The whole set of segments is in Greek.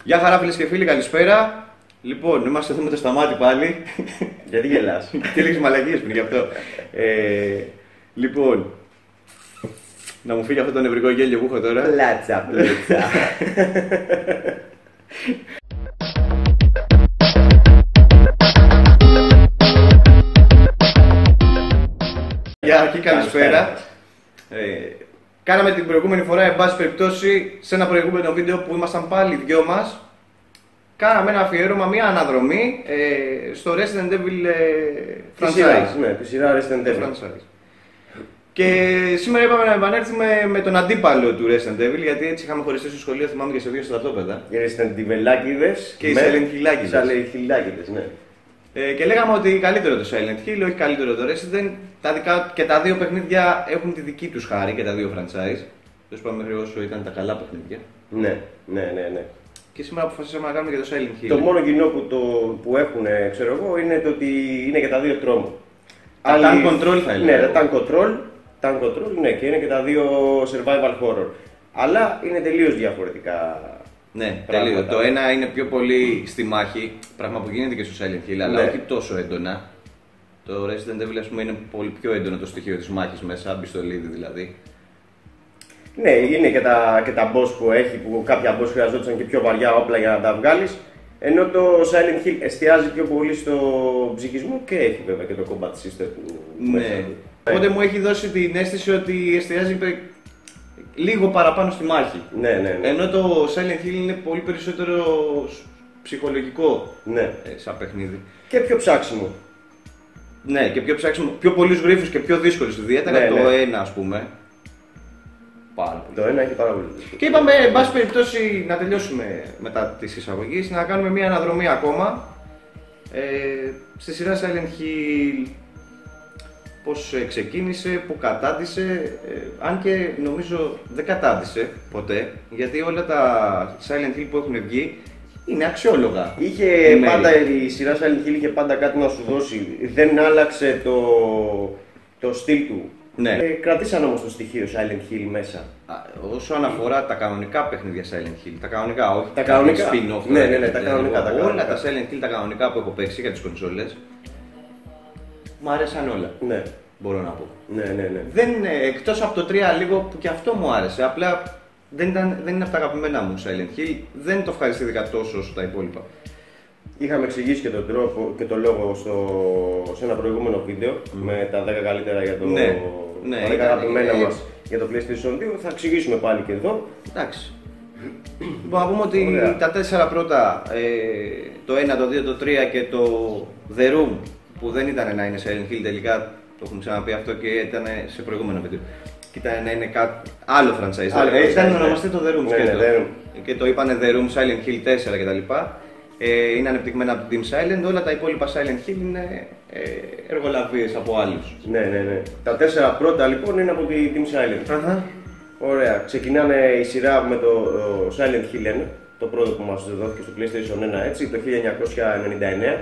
Γεια χαρά φίλες και φίλοι, καλησπέρα. Λοιπόν, είμαστε εδώ με το Σταμάτη πάλι. Γιατί γελάς? Τι λίγες μαλακίες πριν γι' αυτό. Λοιπόν, να μου φύγει αυτό το νευρικό γέλιο που έχω τώρα. Πλάτσα, πλάτσα. Γεια και καλησπέρα. Κάναμε την προηγούμενη φορά, εν πάση περιπτώσει, σε ένα προηγούμενο βίντεο που ήμασταν πάλι δυο μας. Κάναμε ένα αφιέρωμα, μια αναδρομή στο Resident Evil franchise. Ναι, τη σειρά Resident Evil. Franchise. Και σήμερα είπαμε να επανέλθουμε με τον αντίπαλο του Resident Evil, γιατί έτσι είχαμε χωριστεί στο σχολείο, θυμάμαι και σε δύο στρατόπεδα. Οι Resident Evilάκηδες και οι Silent Hillάκηδες, ναι. Και λέγαμε ότι καλύτερο το Silent Hill, όχι καλύτερο το Resident. Και τα δύο παιχνίδια έχουν τη δική τους χάρη και τα δύο franchise. Δεν πάμε μέχρι όσο ήταν τα καλά παιχνίδια. Ναι. Και σήμερα αποφασίσαμε να κάνουμε και το Silent Hill. Το μόνο κοινό που έχουν, ξέρω εγώ, είναι το ότι είναι και τα δύο τρόμο. Τα Tank Control θα έλεγα. Ναι, τα Tank Control, ναι, και είναι και τα δύο survival horror. Αλλά είναι τελείως διαφορετικά. Ναι, τελείως. Το ένα είναι πιο πολύ στη μάχη, πράγμα που γίνεται και στο Silent Hill, αλλά όχι τόσο έντονα. Το Resident Evil, ας πούμε, είναι πολύ πιο έντονο το στοιχείο της μάχης μέσα, μπιστολίδι δηλαδή. Ναι, είναι και τα boss που έχει, που κάποια boss χρειαζόταν και πιο βαριά όπλα για να τα βγάλεις. Ενώ το Silent Hill εστιάζει πιο πολύ στο ψυχισμό και έχει βέβαια και το combat system του. Ναι. Οπότε μου έχει δώσει την αίσθηση ότι εστιάζει λίγο παραπάνω στη μάχη. Ναι. Ενώ το Silent Hill είναι πολύ περισσότερο ψυχολογικό σαν παιχνίδι. Και πιο ψάξιμο. Ναι, και πιο ψάξιμο. Πιο πολλούς γρίφους και πιο δύσκολους. Ιδιαίτερα το ένα, ας πούμε. Πάρα πολύ. Το ένα έχει πάρα πολύ δύσκολο. Και είπαμε, εν πάση περιπτώσει, να τελειώσουμε μετά της εισαγωγής, να κάνουμε μια αναδρομή ακόμα στη σειρά Silent Hill. Πώς ξεκίνησε, που κατάντησε, αν και νομίζω δεν κατάντησε ποτέ, γιατί όλα τα Silent Hill που έχουν βγει είναι αξιόλογα. Πάντα η σειρά Silent Hill είχε πάντα κάτι να σου δώσει, δεν άλλαξε το στυλ του. Ναι. Κρατήσαν όμως το στοιχείο Silent Hill μέσα. Όσον αφορά τα κανονικά παιχνίδια Silent Hill, τα κανονικά, όχι τα κανονικά. Spin-off. Ναι, τα κανονικά. Όλα τα Silent Hill, τα κανονικά που έχω παίξει για τις κονσόλες, μου άρεσαν όλα. Ναι. Μπορώ να πω. Ναι. Εκτός από το 3 λίγο που και αυτό μου άρεσε, απλά δεν είναι από τα αγαπημένα μου Silent Hill, δεν το ευχαριστήθηκα τόσο όσο τα υπόλοιπα. Είχαμε εξηγήσει και τον τρόπο και τον λόγο σε ένα προηγούμενο βίντεο με τα 10 καλύτερα για το τα 10 αγαπημένα μας για το PlayStation 2. Θα εξηγήσουμε πάλι και εδώ. Εντάξει. Λοιπόν, να πούμε ότι τα 4 πρώτα, το 1, το 2, το 3 και το The Room, που δεν ήταν να είναι Silent Hill τελικά, το έχουμε ξαναπεί αυτό και ήταν σε προηγούμενο βίντεο. Και ήταν να είναι άλλο franchise. Ήταν να ονομαστεί το The Room και το είπανε The Room, Silent Hill 4 κτλ. Είναι ανεπτυγμένα από την Team Silent, όλα τα υπόλοιπα Silent Hill είναι εργολαβίες από άλλους. Ναι. Τα 4 πρώτα λοιπόν είναι από τη Team Silent. Ωραία. Ξεκινάνε η σειρά με το Silent Hill 1, το πρώτο που μας δόθηκε στο PlayStation 1 έτσι, το 1999.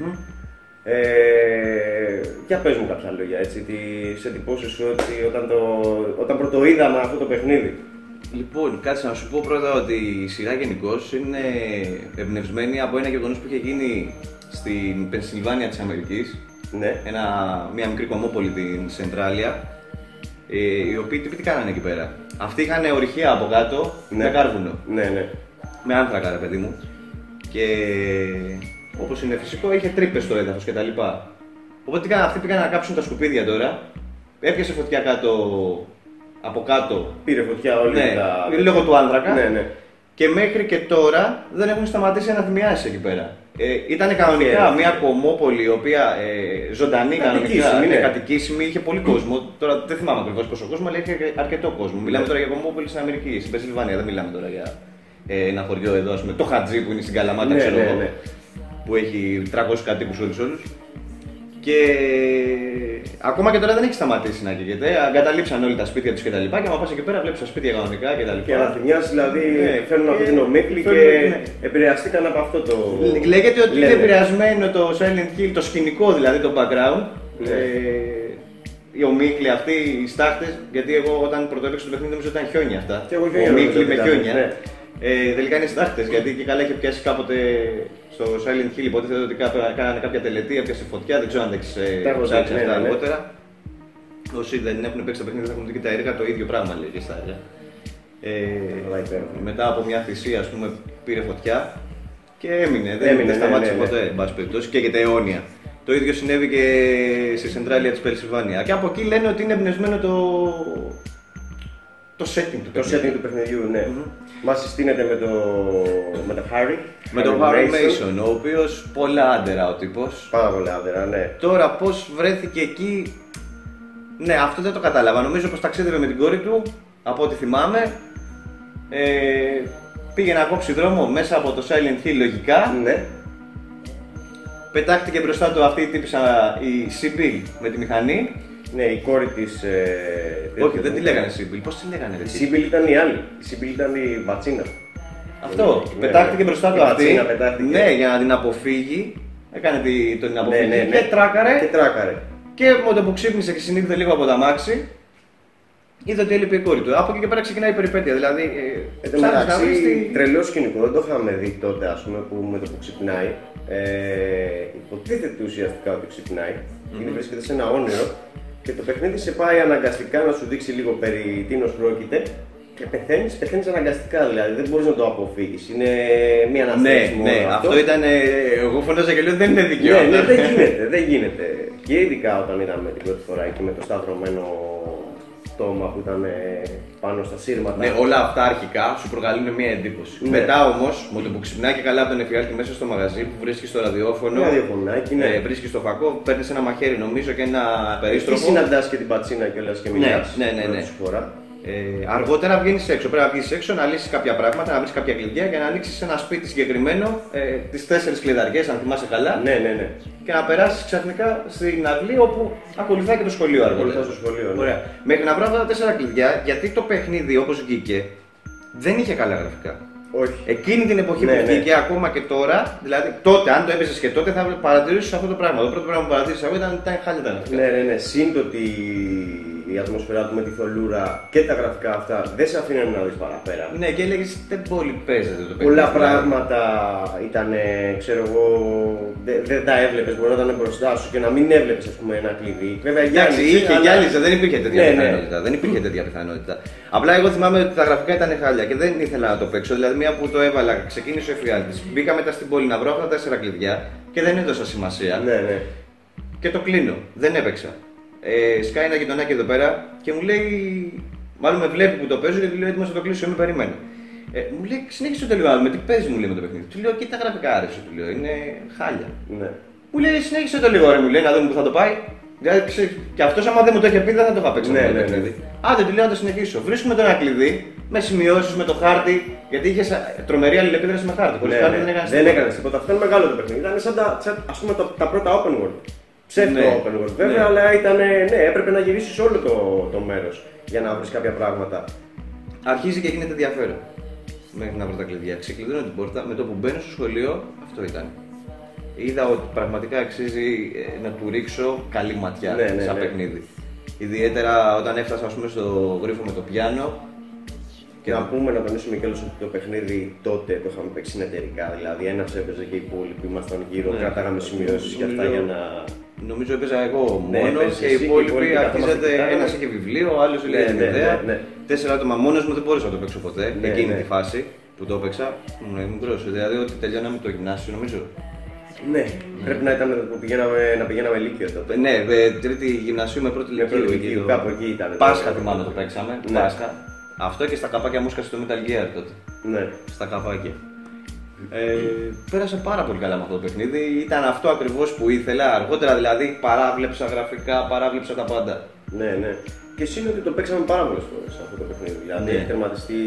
Για πες μου κάποια λόγια έτσι, τις εντυπώσεις σου όταν πρωτοείδαμε αυτό το παιχνίδι. Λοιπόν, κάτσε να σου πω πρώτα ότι η σειρά γενικώς είναι εμπνευσμένη από ένα γεγονός που είχε γίνει στην Πενσιλβάνια της Αμερικής. Ναι. Μια μικρή κομμόπολη, την Σεντράλια, οι οποίοι τι κάνανε εκεί πέρα. Αυτοί είχαν ορυχεία από κάτω με κάρβουνο. Ναι. Με άνθρακα, ρε παιδί μου. Και όπως είναι φυσικό, είχε τρύπες στο έδαφος κτλ. Οπότε αυτοί πήγαν να κάψουν τα σκουπίδια τώρα. Έπιασε φωτιά από κάτω. Πήρε φωτιά όλη λόγω του άνθρακα. Ναι. Και μέχρι και τώρα δεν έχουν σταματήσει αναδημιάσεις εκεί πέρα. Ήταν κανονικά μια κομμόπολη η οποία ζωντανή, κανονικά, κατοικήσιμη, είχε πολύ κόσμο. Τώρα δεν θυμάμαι ακριβώς πόσο κόσμο, αλλά είχε αρκετό κόσμο. Μιλάμε τώρα για κομμόπολη στην Αμερική, στην Πενσιλβάνια, δεν μιλάμε τώρα για ένα χωριό εδώ, ας πούμε, το Χατζή που είναι στην Καλαμάτα, ξέρω εγώ, που έχει 300 κατοίκους όλους. Και ακόμα και τώρα δεν έχει σταματήσει να καίγεται. Αγκαταλείψαν όλοι τα σπίτια τους κτλ. Και άμα πας εκεί πέρα, βλέπεις τα σπίτια κανονικά κτλ. Και αναθυμιάσεις δηλαδή φέρνουν αυτή την ομίχλη και επηρεαστήκαν από αυτό το. Λέγεται ότι είναι επηρεασμένο το Silent Hill, το σκηνικό δηλαδή, το background. Οι ομίχλοι αυτοί, οι στάχτες, γιατί εγώ όταν πρωτοέπαιξα το παιχνίδι νομίζω ήταν χιόνια αυτά. Και εγώ χιόνια. Ομίχλοι με χιόνια. Τελικά είναι συντάκτες, γιατί και καλά είχε πιάσει κάποτε στο Silent Hill. Υποτίθεται ότι κάνανε κάποια τελετή, έπιασε φωτιά, δεν ξέρω αν δεν ψάξει αυτά αργότερα. Όσοι δεν έχουν παίξει το παιχνίδι, δεν έχουν δει και τα έργα, το ίδιο πράγμα λέει και στα έργα. Μετά από μια θυσία, ας πούμε, πήρε φωτιά και έμεινε. Δεν σταμάτησε ποτέ, εν πάση περιπτώσει, και καίγεται αιώνια. Το ίδιο συνέβη και στη Σεντράλια της Πενσιλβάνια. Και από εκεί λένε ότι είναι εμπνευσμένο το setting του παιχνιδιού, ναι. Μας συστήνεται με το Harry. Με τον Harry Mason, ο οποίος πολλά άντερα ο τύπος. Πάρα πολλά άντερα, ναι. Τώρα πώς βρέθηκε εκεί, ναι, αυτό δεν το κατάλαβα. Νομίζω πως ταξίδευε με την κόρη του, από ό,τι θυμάμαι. Πήγε να κόψει δρόμο μέσα από το Silent Hill λογικά. Ναι. Πετάχτηκε μπροστά του αυτή η τύπησα, η Sibyl με τη μηχανή. Ναι, η κόρη της. Όχι, δεν τη λέγανε Sibyl. Πώς τη λέγανε? Η Sibyl ήταν η άλλη. Η Sibyl ήταν η Βατσίνα. Αυτό. Πετάχτηκε μπροστά του αυτή. Ναι, για να την αποφύγει. Έκανε την αποφύγη και τράκαρε. Και με το που ξύπνησε και συνήθιζε λίγο από τα μάξι, είδε ότι έλειπε η κόρη του. Από εκεί και πέρα ξεκινάει η περιπέτεια. Δηλαδή. Τρελό σκηνικό, δεν το είχαμε δει τότε, ας πούμε, που με το που ξυπνάει. Υποτίθεται ουσιαστικά ότι ξυπνάει. Γιατί βρίσκεται σε ένα όνειρο και το παιχνίδι σε πάει αναγκαστικά να σου δείξει λίγο περί τίνος πρόκειται. Και πεθαίνεις αναγκαστικά, δηλαδή δεν μπορείς να το αποφύγεις. Είναι μια αναστρέψη μόνο. Ναι, αυτό ήταν. Εγώ φωνάζα και λέω δεν είναι δικαιώμα. Ναι, δεν γίνεται. Και ειδικά όταν είδαμε την πρώτη φορά εκεί με το σταυρωμένο στόμα που ήταν πάνω στα σύρματα. Ναι, όλα αυτά αρχικά σου προκαλούν μια εντύπωση. Ναι. Μετά όμως, με το που ξυπνάει και καλά από τον εφιάλτη μέσα στο μαγαζί που βρίσκει στο ραδιόφωνο. Ναι. Βρίσκει στο φακό, παίρνει ένα μαχαίρι νομίζω και ένα περίστροφο. Εκεί συναντάς και την πατσίνα κιόλας και μιλάς. Ναι. Αργότερα βγαίνεις έξω. Πρέπει να βγεις έξω, να λύσεις κάποια πράγματα, να βρεις κάποια κλειδιά και να ανοίξεις ένα σπίτι συγκεκριμένο, τις 4 κλειδαριές, αν θυμάσαι καλά. Ναι. Και να περάσεις ξαφνικά στην αυλή όπου ακολουθάει και το σχολείο αργότερα. Ωραία. Μέχρι να βρω αυτά τα 4 κλειδιά, γιατί το παιχνίδι όπως βγήκε δεν είχε καλά γραφικά. Όχι. Εκείνη την εποχή που βγήκε, ακόμα και τώρα, δηλαδή τότε, αν το έπαιζες και τότε, θα παρατηρήσεις αυτό το πράγμα. Το πρώτο πράγμα που παρατήρησα εγώ ήταν χάλια τα γραφικά. Ναι. Σύντοτι η ατμόσφαιρά του με τη θολούρα και τα γραφικά αυτά δεν σε αφήνουν να δεις παραπέρα. Ναι, και έλεγες δεν πολύ παίζεται το παιχνίδι. Πολλά πράγματα ήταν, ξέρω εγώ, δεν τα έβλεπες. Μπορεί να ήταν μπροστά σου και να μην έβλεπες, ας πούμε, ένα κλειδί. Βέβαια, γυάλιζε, δεν υπήρχε τέτοια πιθανότητα. Δεν υπήρχε τέτοια πιθανότητα. Απλά εγώ θυμάμαι ότι τα γραφικά ήταν χάλια και δεν ήθελα να το παίξω. Δηλαδή, μία που το έβαλα, ξεκίνησε ο εφιάλτης. Μπήκα μετά στην πόλη να βρω αυτά τα 4 κλειδιά και δεν έδωσα σημασία. Ναι. Και το κλείνω. Δεν έπαιξα. Σκάει ένα γειτονάκι εδώ πέρα και μου λέει, μάλλον με βλέπει που το παίζω και του λέω έτοιμος να το κλείσω, με περιμένω. Μου λέει, συνέχισε το λίγο, με τι παίζει, μου λέει με το παιχνίδι. Του λέω, και τα γραφικά άρεσε, του λέω, είναι χάλια. Ναι. Μου λέει, συνέχισε το λίγο, μου λέει, να δούμε που θα το πάει. Δηλαδή, και αυτό άμα δεν μου το είχε πει, δεν θα το είχα παίξει. Ναι. Άντε, του λέω να το συνεχίσω. Βρίσκουμε το ένα κλειδί με σημειώσεις, με το χάρτη, γιατί είχε τρομερή αλληλεπίδραση με χάρτη. Χωρίς χάρτη δεν έκανε τίποτα. Αυτό είναι μεγάλο το παιχνίδι. Ήταν σαν τα πρώτα open world. Ψεύτο open world βέβαια, αλλά έπρεπε να γυρίσεις όλο το μέρος για να βρεις κάποια πράγματα. Αρχίζει και γίνεται ενδιαφέρον μέχρι να βρω τα κλειδιά. Ξεκλειδώνω την πόρτα, με το που μπαίνω στο σχολείο, αυτό ήταν. Είδα ότι πραγματικά αξίζει να του ρίξω καλή ματιά σαν παιχνίδι. Ιδιαίτερα όταν έφτασα, ας πούμε, στο γρίφο με το πιάνο. Και να πούμε, να τονίσουμε κιόλας ότι το παιχνίδι τότε το είχαμε παίξει συνεταιρικά. Δηλαδή, ένας έπαιζε και οι υπόλοιποι που ήμασταν γύρω, κρατάγαμε σημειώσεις και αυτά για να. Νομίζω έπαιζα εγώ μόνος και οι υπόλοιποι αρχίζατε. Ένας είχε βιβλίο, ο άλλος είχε την ιδέα. 4 άτομα μόνος μου δεν μπορούσα να το παίξω ποτέ. Εκείνη τη φάση που το έπαιξα ήμουν μικρός. Δηλαδή, ότι τελειώναμε το γυμνάσιο, νομίζω. Ναι, πρέπει να ήταν που να πηγαίναμε Λύκειο τότε. Ναι, τρίτη γυμνασίου με πρώτη Λυκείου. Κάπου εκεί ήταν. Πάσχα θυμάμαι το παίξαμε. Πάσχα. Αυτό και στα καπάκια μου έσκασε το Metal Gear τότε. Ναι. Στα καπάκια. Πέρασα πάρα πολύ καλά με αυτό το παιχνίδι. Ήταν αυτό ακριβώς που ήθελα. Αργότερα δηλαδή παράβλεψα γραφικά, παράβλεψα τα πάντα. Ναι. Και εσύ ότι το παίξαμε πάρα πολλές φορές αυτό το παιχνίδι. Δηλαδή έχει τερματιστεί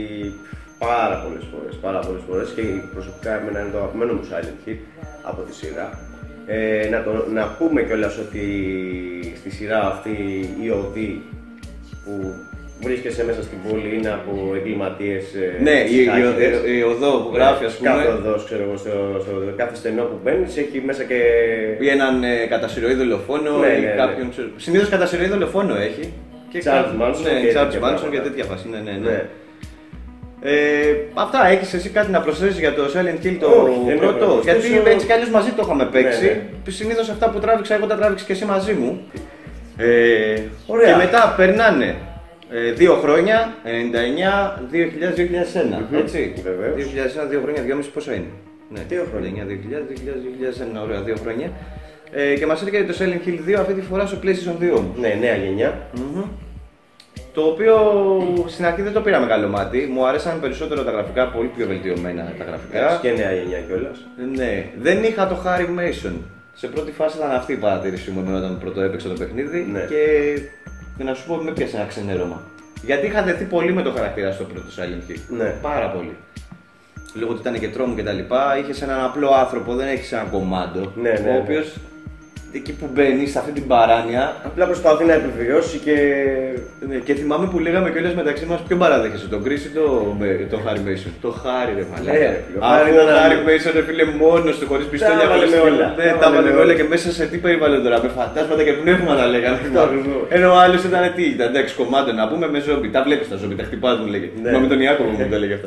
πάρα πολλές φορές και προσωπικά εμένα είναι το αγαπημένο μου Silent Hill από τη σειρά. Να πούμε κιόλας ότι στη σειρά αυτή η οδή που βρίσκεσαι μέσα στην πόλη είναι από εγκληματίες. Ναι, η οδό που γράφει, ας πούμε. Κάθε οδός, ξέρω εγώ, στο κάθε στενό που μπαίνεις έχει μέσα και. Ή έναν κατασυρωή δολοφόνο ή κάποιον. Συνήθως κατασυρωή δολοφόνο έχει. Charles Manson και τέτοια φάση. Ναι. Αυτά, έχεις εσύ κάτι να προσθέσεις για το Silent Hill το πρώτο? Γιατί έτσι κι αλλιώς μαζί το είχαμε παίξει. Ναι. Συνήθως αυτά που τράβηξα εγώ τα τράβηξες και εσύ μαζί μου. Και μετά περνάνε 2 χρόνια, 99, 2000, 2001. Έτσι. 2001, 2 χρόνια, 2,5 πόσο είναι? Ναι, 2 χρόνια. 2000, 2001, ωραία, 2 χρόνια. Και μας έρχεται το Silent Hill 2 αυτή τη φορά στο PlayStation 2. Ναι, νέα γενιά. Το οποίο στην αρχή δεν το πήρα μεγάλο μάτι. Μου άρεσαν περισσότερο τα γραφικά, πολύ πιο βελτιωμένα τα γραφικά. Και νέα γενιά κιόλας. Ναι, δεν είχα το Harry Mason. Σε πρώτη φάση ήταν αυτή η παρατήρηση μου όταν πρώτο έπαιξα το παιχνίδι. Ναι. Και να σου πω, με πιάσε ένα ξενέρωμα. Γιατί είχα δεθεί πολύ με το χαρακτήρα στο πρώτο Silent Hill. Ναι. Πάρα πολύ. Λόγω ότι ήταν και τρόμο και τα λοιπά, είχες έναν απλό άνθρωπο, δεν έχεις έναν κομμάντο. Ναι, ο οποίος εκεί που μπαίνει, σε αυτή την παράνοια. Απλά προσπαθεί να επιβιώσει και. Ναι, και θυμάμαι που λέγαμε κιόλας μεταξύ μας ποιον παραδέχεσαι, τον Chris ή το Harry Mason? Το Harry, ρε μαλάκα. Ο Harry Mason, ρε φίλε, μόνος του, χωρίς πιστόλια. Τα έβαλε όλα και μέσα σε τι περιβάλλον τώρα, με φαντάσματα και πνεύματα λέγανε. Ενώ ο άλλος ήταν τι, ήταν εντάξει, κομμάτι να πούμε με ζόμπι. Τα βλέπεις τα ζόμπι, τα χτυπάς μου λέγε. Μα με τον Ιάκωβο μου τα λέγε αυτά.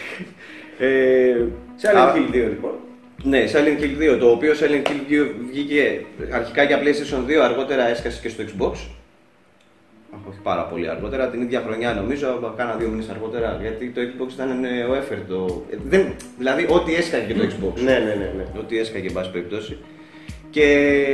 Silent Hill 2 λοιπόν. Ναι, Silent Hill 2, το οποίο Silent Hill 2 βγήκε αρχικά για PlayStation 2, αργότερα έσκασε και στο Xbox. Όχι πάρα πολύ αργότερα, την ίδια χρονιά νομίζω, κάνα 2 μήνες αργότερα, γιατί το Xbox ήταν νεοέφερτο. Δηλαδή, ό,τι έσκαγε και το Xbox. Ναι. Ό,τι έσκαγε, εν πάση περιπτώσει. Και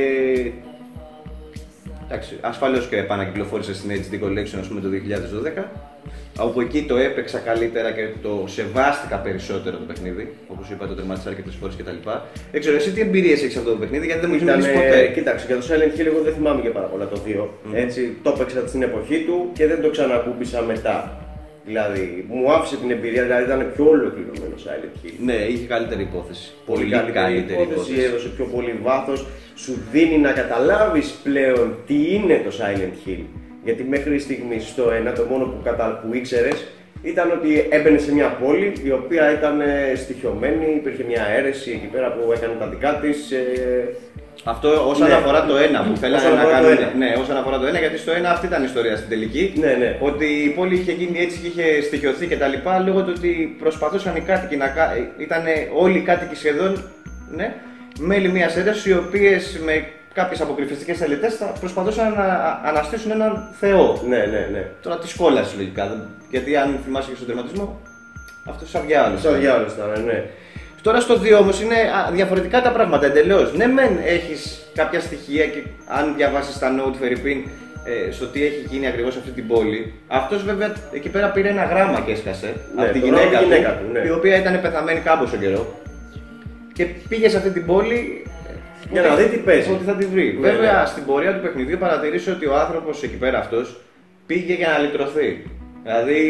εντάξει, ασφαλώς και επανακυκλοφόρησε στην HD Collection, ας πούμε, το 2012. Όπου εκεί το έπαιξα καλύτερα και το σεβάστηκα περισσότερο το παιχνίδι. Όπως είπα, το τερμάτισα αρκετές φορές κτλ. Δεν ξέρω, εσύ τι εμπειρίες έχεις αυτό το παιχνίδι, γιατί δεν μου έχει μιλήσει ποτέ. Κοίταξε, για το Silent Hill εγώ δεν θυμάμαι και πάρα πολλά το 2. Έτσι, το έπαιξα στην εποχή του και δεν το ξανακούμπησα μετά. Δηλαδή, μου άφησε την εμπειρία, δηλαδή ήταν πιο ολοκληρωμένο Silent Hill. Ναι, είχε καλύτερη υπόθεση. Πολύ καλύτερη υπόθεση. Έδωσε πιο πολύ βάθος, σου δίνει να καταλάβεις πλέον τι είναι το Silent Hill. Γιατί μέχρι στιγμή στο 1 το μόνο που ήξερες ήταν ότι έμπαινε σε μια πόλη η οποία ήταν στοιχειωμένη, υπήρχε μια αίρεση εκεί πέρα που έκανε τα δικά της. Αυτό όσον αφορά το 1 που θέλανε να κάνουν. Ναι, όσον αφορά το 1, γιατί στο 1 αυτή ήταν η ιστορία στην τελική. Ναι. Ότι η πόλη είχε γίνει έτσι και είχε στοιχειωθεί κτλ. Λόγω του ότι προσπαθούσαν οι κάτοικοι να. Ήταν όλοι οι κάτοικοι σχεδόν μέλη μιας αίρεσης, οι οποίες με κάποιες αποκρυφιστικές τελετές θα προσπαθούσαν να αναστήσουν έναν θεό. Ναι. Τώρα τη κόλαση λογικά. Γιατί αν θυμάσαι και στον τερματισμό, αυτό σαν διάολος. Σαν διάολος ήταν, ναι. Τώρα στο 2 όμως είναι διαφορετικά τα πράγματα εντελώς. Ναι, μεν έχεις κάποια στοιχεία και αν διαβάσεις τα note φερρυπίν στο τι έχει γίνει ακριβώς αυτή την πόλη. Αυτός βέβαια εκεί πέρα πήρε ένα γράμμα και έσκασε από τη γυναίκα του, η οποία ήταν πεθαμένη κάμποσο καιρό. Και πήγε σε αυτή την πόλη. Για να δει τι παίζει. Ότι θα τη βρει. Βέβαια, στην πορεία του παιχνιδιού παρατηρήσω ότι ο άνθρωπος εκεί πέρα αυτός πήγε για να λυτρωθεί. Δηλαδή.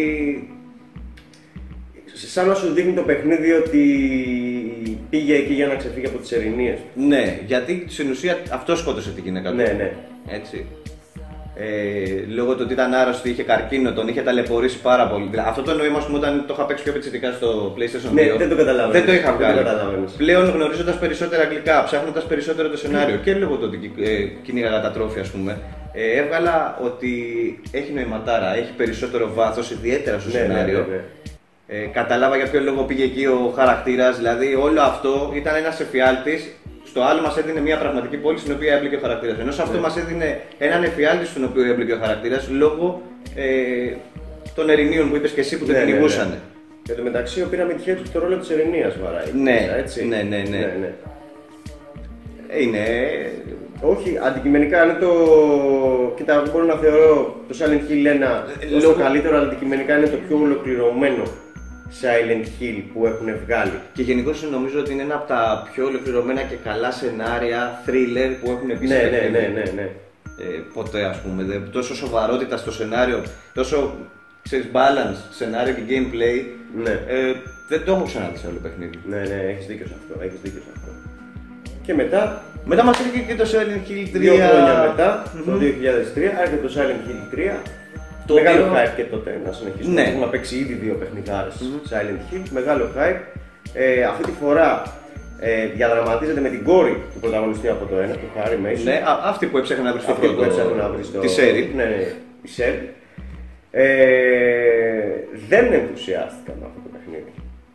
Σαν να σου δείχνει το παιχνίδι ότι πήγε εκεί για να ξεφύγει από τις ερηνίες. Ναι, γιατί στην ουσία αυτό σκότωσε την γυναίκα του. Ναι. Έτσι. Λόγω του ότι ήταν άρρωστη, είχε καρκίνο, τον είχε ταλαιπωρήσει πάρα πολύ. Αυτό το νόημα, μου, όταν το είχα παίξει πιο πετσετικά στο PlayStation 2. Ναι, δεν το καταλάβαινε. Δεν το είχα βγάλει. Πλέον γνωρίζοντας περισσότερα αγγλικά, ψάχνοντας περισσότερο το σενάριο και λόγω του ότι κυνήγαγα τα τρόφια, ας πούμε, έβγαλα ότι έχει νοηματάρα, έχει περισσότερο βάθος, ιδιαίτερα στο σενάριο. Ναι. Κατάλαβα για ποιο λόγο πήγε εκεί ο χαρακτήρας, δηλαδή όλο αυτό ήταν ένας εφιάλτης. Στο άλλο μας έδινε μια πραγματική πόλη στην οποία έμπλεκε ο χαρακτήρας. Ενώ σε αυτό μας έδινε έναν εφιάλτη στον οποίο έμπλεκε ο χαρακτήρας λόγω των ερηνίων που είπες και εσύ που τον κυνηγούσαν. Ναι. Και το μεταξύ ο πειραμετιέ του το ρόλο της ερηνίας βαράει. Ναι. Είναι. Όχι, αντικειμενικά είναι το. Κοίτα, μπορώ να θεωρώ το Silent Hill 1 το καλύτερο, αλλά αντικειμενικά είναι το πιο ολοκληρωμένο Silent Hill που έχουν βγάλει. Και γενικώς νομίζω ότι είναι ένα από τα πιο ολοκληρωμένα και καλά σενάρια thriller που έχουν πει. Ναι. Ποτέ, ας πούμε. Τόσο σοβαρότητα στο σενάριο, τόσο balance σενάριο και gameplay. Ναι. Δεν το έχω ξαναδεί σε άλλο παιχνίδι. Ναι, έχεις δίκιο σε αυτό. Και μετά. Μετά μας έρχεται και το Silent Hill 3. 2 χρόνια μετά, το 2003, έρχεται το Silent Hill 3. Μεγάλο hype και τότε να συνεχίσουμε. Ναι. Έχουμε παίξει ήδη 2 παιχνιδάρες Silent Hill. Μεγάλο hype. Αυτή τη φορά διαδραματίζεται με την κόρη του πρωταγωνιστή από το 1, του Harry Mason. Ναι, αυτή που έψαχνε να βρει στο πρώτο. Που έψαχνε να βρει τη Σέρι. Ναι, η Σέρι. Δεν ενθουσιάστηκα με αυτό το παιχνίδι.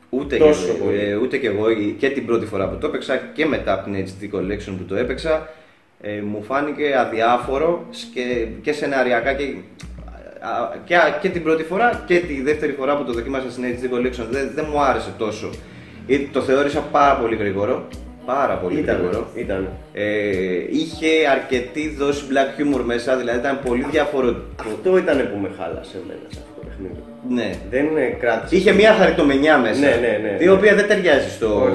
Ούτε και εγώ, και την πρώτη φορά που το έπαιξα και μετά από την HD Collection που το έπαιξα, μου φάνηκε αδιάφορο και σεναριακά και την πρώτη φορά και τη δεύτερη φορά που το δοκίμασα στην HD Collection δεν μου άρεσε τόσο. Το θεώρησα πάρα πολύ γρήγορο. Ήταν. Είχε αρκετή δόση black humor μέσα, δηλαδή ήταν πολύ διαφορετικό. Αυτό ήταν που με χάλασε εμένα σε αυτό το παιχνίδι. Ναι. Δεν κράτησε. Είχε μια χαριτομενιά μέσα, ναι. η οποία δεν ταιριάζει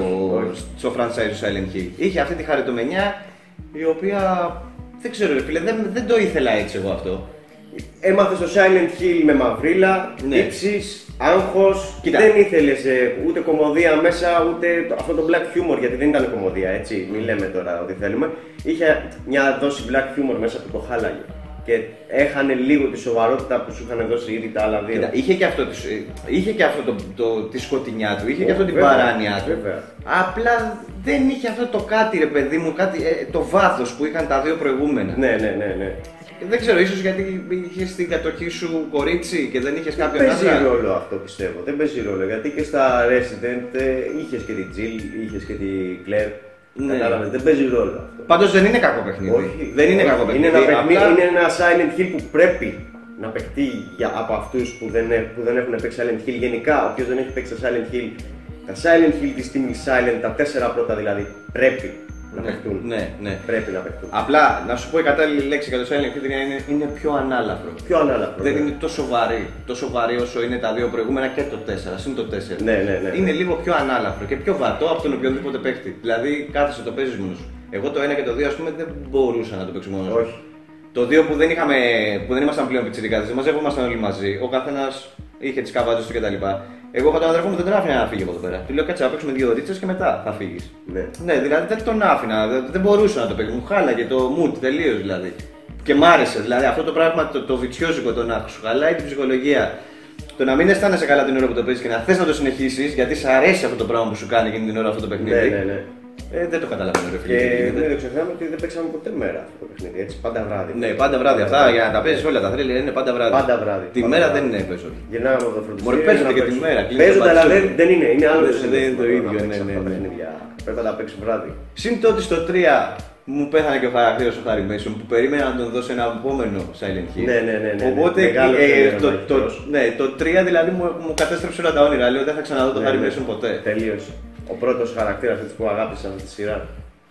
στο franchise Silent Hill. Είχε αυτή τη χαριτομενιά, η οποία δεν ξέρω, φίλε, δεν το ήθελα έτσι εγώ αυτό. Έμαθε στο Silent Hill με μαυρίλα, τύψεις, άγχος. Δεν ήθελες ούτε κωμωδία μέσα, ούτε αυτό το black humor, γιατί δεν ήταν κωμωδία, έτσι, μην λέμε τώρα ότι θέλουμε. Είχε μια δόση black humor μέσα που το χάλαγε. Και έχανε λίγο τη σοβαρότητα που σου είχαν δώσει ήδη τα άλλα δύο. Κοίτα, είχε και αυτό τη σκοτεινιά του, είχε και αυτό την παράνοια του. Απλά δεν είχε αυτό το κάτι, ρε παιδί μου, το βάθος που είχαν τα δύο προηγούμενα. Ναι. Δεν ξέρω, ίσως γιατί είχες στην κατοχή σου κορίτσι και δεν είχες κάποιον άντρα. Δεν παίζει ρόλο αυτό, πιστεύω. Δεν παίζει ρόλο, γιατί και στα Resident είχες και την Jill, είχες και την Claire. Ναι. Κατάλαβες, δεν παίζει ρόλο αυτό. Πάντως δεν είναι κακό παιχνίδι. Όχι. Δεν είναι κακό παιχνίδι. Είναι ένα Silent Hill που πρέπει να παιχτεί από αυτούς που δεν έχουν παίξει Silent Hill. Γενικά, όποιος δεν έχει παίξει Silent Hill, τα Silent Hill της Team Silent, τα 4 πρώτα δηλαδή, πρέπει να παιχτούν. Ναι. Πρέπει να παιχτούν. Απλά να σου πω η κατάλληλη λέξη για το Silent Hill είναι πιο ανάλαφρο. Δεν είναι τόσο βαρύ όσο είναι τα δύο προηγούμενα και το 4. Συν το 4. Ναι. Είναι λίγο πιο ανάλαφρο και πιο βατό από τον οποιοδήποτε παίχτη. Δηλαδή κάθεσαι το παίζεις μόνος σου. Εγώ το 1 και το 2 ας πούμε δεν μπορούσα να το παίξω μόνος. Όχι. Το 2 που δεν ήμασταν πλέον πιτσιρικάδες, δεν μαζεύομασταν όλοι μαζί. Ο καθένας είχε τις καβάτζες του κτλ. Εγώ είχα τον αδερφό μου, δεν τον άφηνα να φύγει από εδώ πέρα. Του λέω κάτσε να παίξουμε 2 ωρίτσες και μετά θα φύγεις. Ναι, δηλαδή δεν τον άφηνα, δεν μπορούσα να το παίξω. Μου χάλαγε το mood τελείως δηλαδή. Και μ' άρεσε δηλαδή αυτό το πράγμα, το βιτσιόζικο, το να σου χαλάει την ψυχολογία. Το να μην αισθάνεσαι καλά την ώρα που το παίζεις και να θες να το συνεχίσεις γιατί σ' αρέσει αυτό το πράγμα που σου κάνει εκείνη την ώρα αυτό το παιχνίδι. Ναι. Δεν το καταλαβαίνω, ρε φίλε. Και δεν το ξεχνάμε ότι δεν παίξαμε ποτέ μέρα αυτό το παιχνίδι. Έτσι, πάντα βράδυ. Ναι, πάντα βράδυ. Αυτά για να τα παίζεις όλα τα θρύλια είναι πάντα βράδυ. Πάντα βράδυ. Τη μέρα δεν είναι παίζω. Γυρνάμε από το φροντιστήριο. Μπορεί παίζονται και τη μέρα. Παίζονται, αλλά δεν είναι. Είναι άλλο. Δεν είναι το ίδιο. Πρέπει να τα παίξει βράδυ. Συν τότε στο 3 μου πέθανε και ο χαρακτήρας ο Harry Mason που περίμενα να τον δώσω ένα επόμενο Silent Hill. Ναι. Οπότε το 3 δηλαδή μου κατέστρεψε όλα τα όνειρα. Λέω δεν θα ξαναδώ τον Harry Mason ποτέ. Τελείωσε. Ο πρώτος χαρακτήρας που αγάπησα αυτή τη σειρά.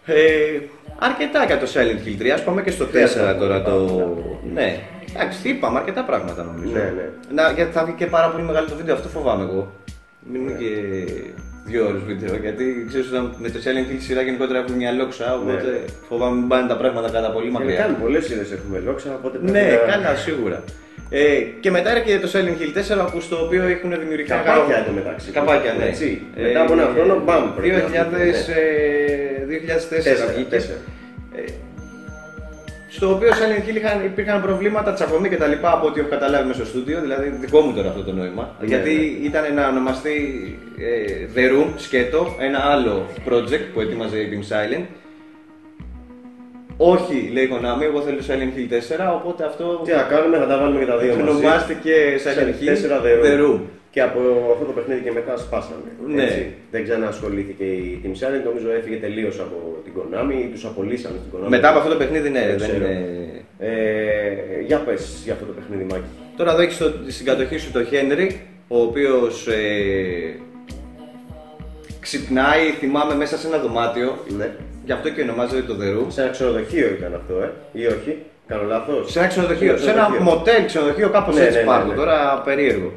Αρκετά για το Silent Hill 3, ας πάμε και στο 4 τώρα το... Ναι, εντάξει, είπαμε αρκετά πράγματα νομίζω. Ναι. Γιατί θα βγει και πάρα πολύ μεγάλο το βίντεο, αυτό φοβάμαι εγώ. Μην είναι και 2 ώρες βίντεο, γιατί ξέρεις ότι με το Silent Hill σειρά γενικότερα έχουμε μια λόξα, οπότε φοβάμαι μην πάνε τα πράγματα κατά πολύ μακριά. Κάνουν πολλές σειρές έχουμε λόξα, οπότε πρέπει ναι, καλά, σίγουρα. Και μετά έρχεται το Silent Hill 4, που στο οποίο έχουν δημιουργηθεί καπάκια εντωμεταξύ. Καπάκια, ναι. Μετά από ένα χρόνο, μπαμ. 2004 βγήκε. Στο οποίο Silent Hill υπήρχαν προβλήματα, τσακωμοί και τα λοιπά από ό,τι έχω καταλάβει μέσα στο στούντιο, δηλαδή δικό μου τώρα αυτό το νόημα. Γιατί ήταν να ονομαστεί The Room, σκέτο, ένα άλλο project που ετοίμαζε η Team Silent. Όχι, λέει η Konami, εγώ θέλω Silent Hill 4, οπότε αυτό... Τι να κάνουμε, θα τα βάλουμε και τα δύο μαζί. Ονομάστηκε Silent Hill The Room. Και από αυτό το παιχνίδι και μετά σπάσανε. Ναι. Δεν ξανασχολήθηκε η Team Silent, νομίζω έφυγε τελείως από την Konami ή τους απολύσανε στην Konami. Μετά από αυτό το παιχνίδι, ναι, δεν είναι... Για πες για αυτό το παιχνίδι, Μάκη. Τώρα εδώ έχεις στην κατοχή σου το Henry, ο οποίος ξυπνάει, θυμάμαι, μέσα σε ένα δωμάτιο. Ναι. Γι' αυτό και ονομάζεται το The Room. Σε ένα ξενοδοχείο ήταν αυτό, ή όχι? Κάνω λάθος? Σε ένα ξενοδοχείο, σε ένα μοτέλ ξενοδοχείο, κάπως έτσι πάρω τώρα, περίεργο.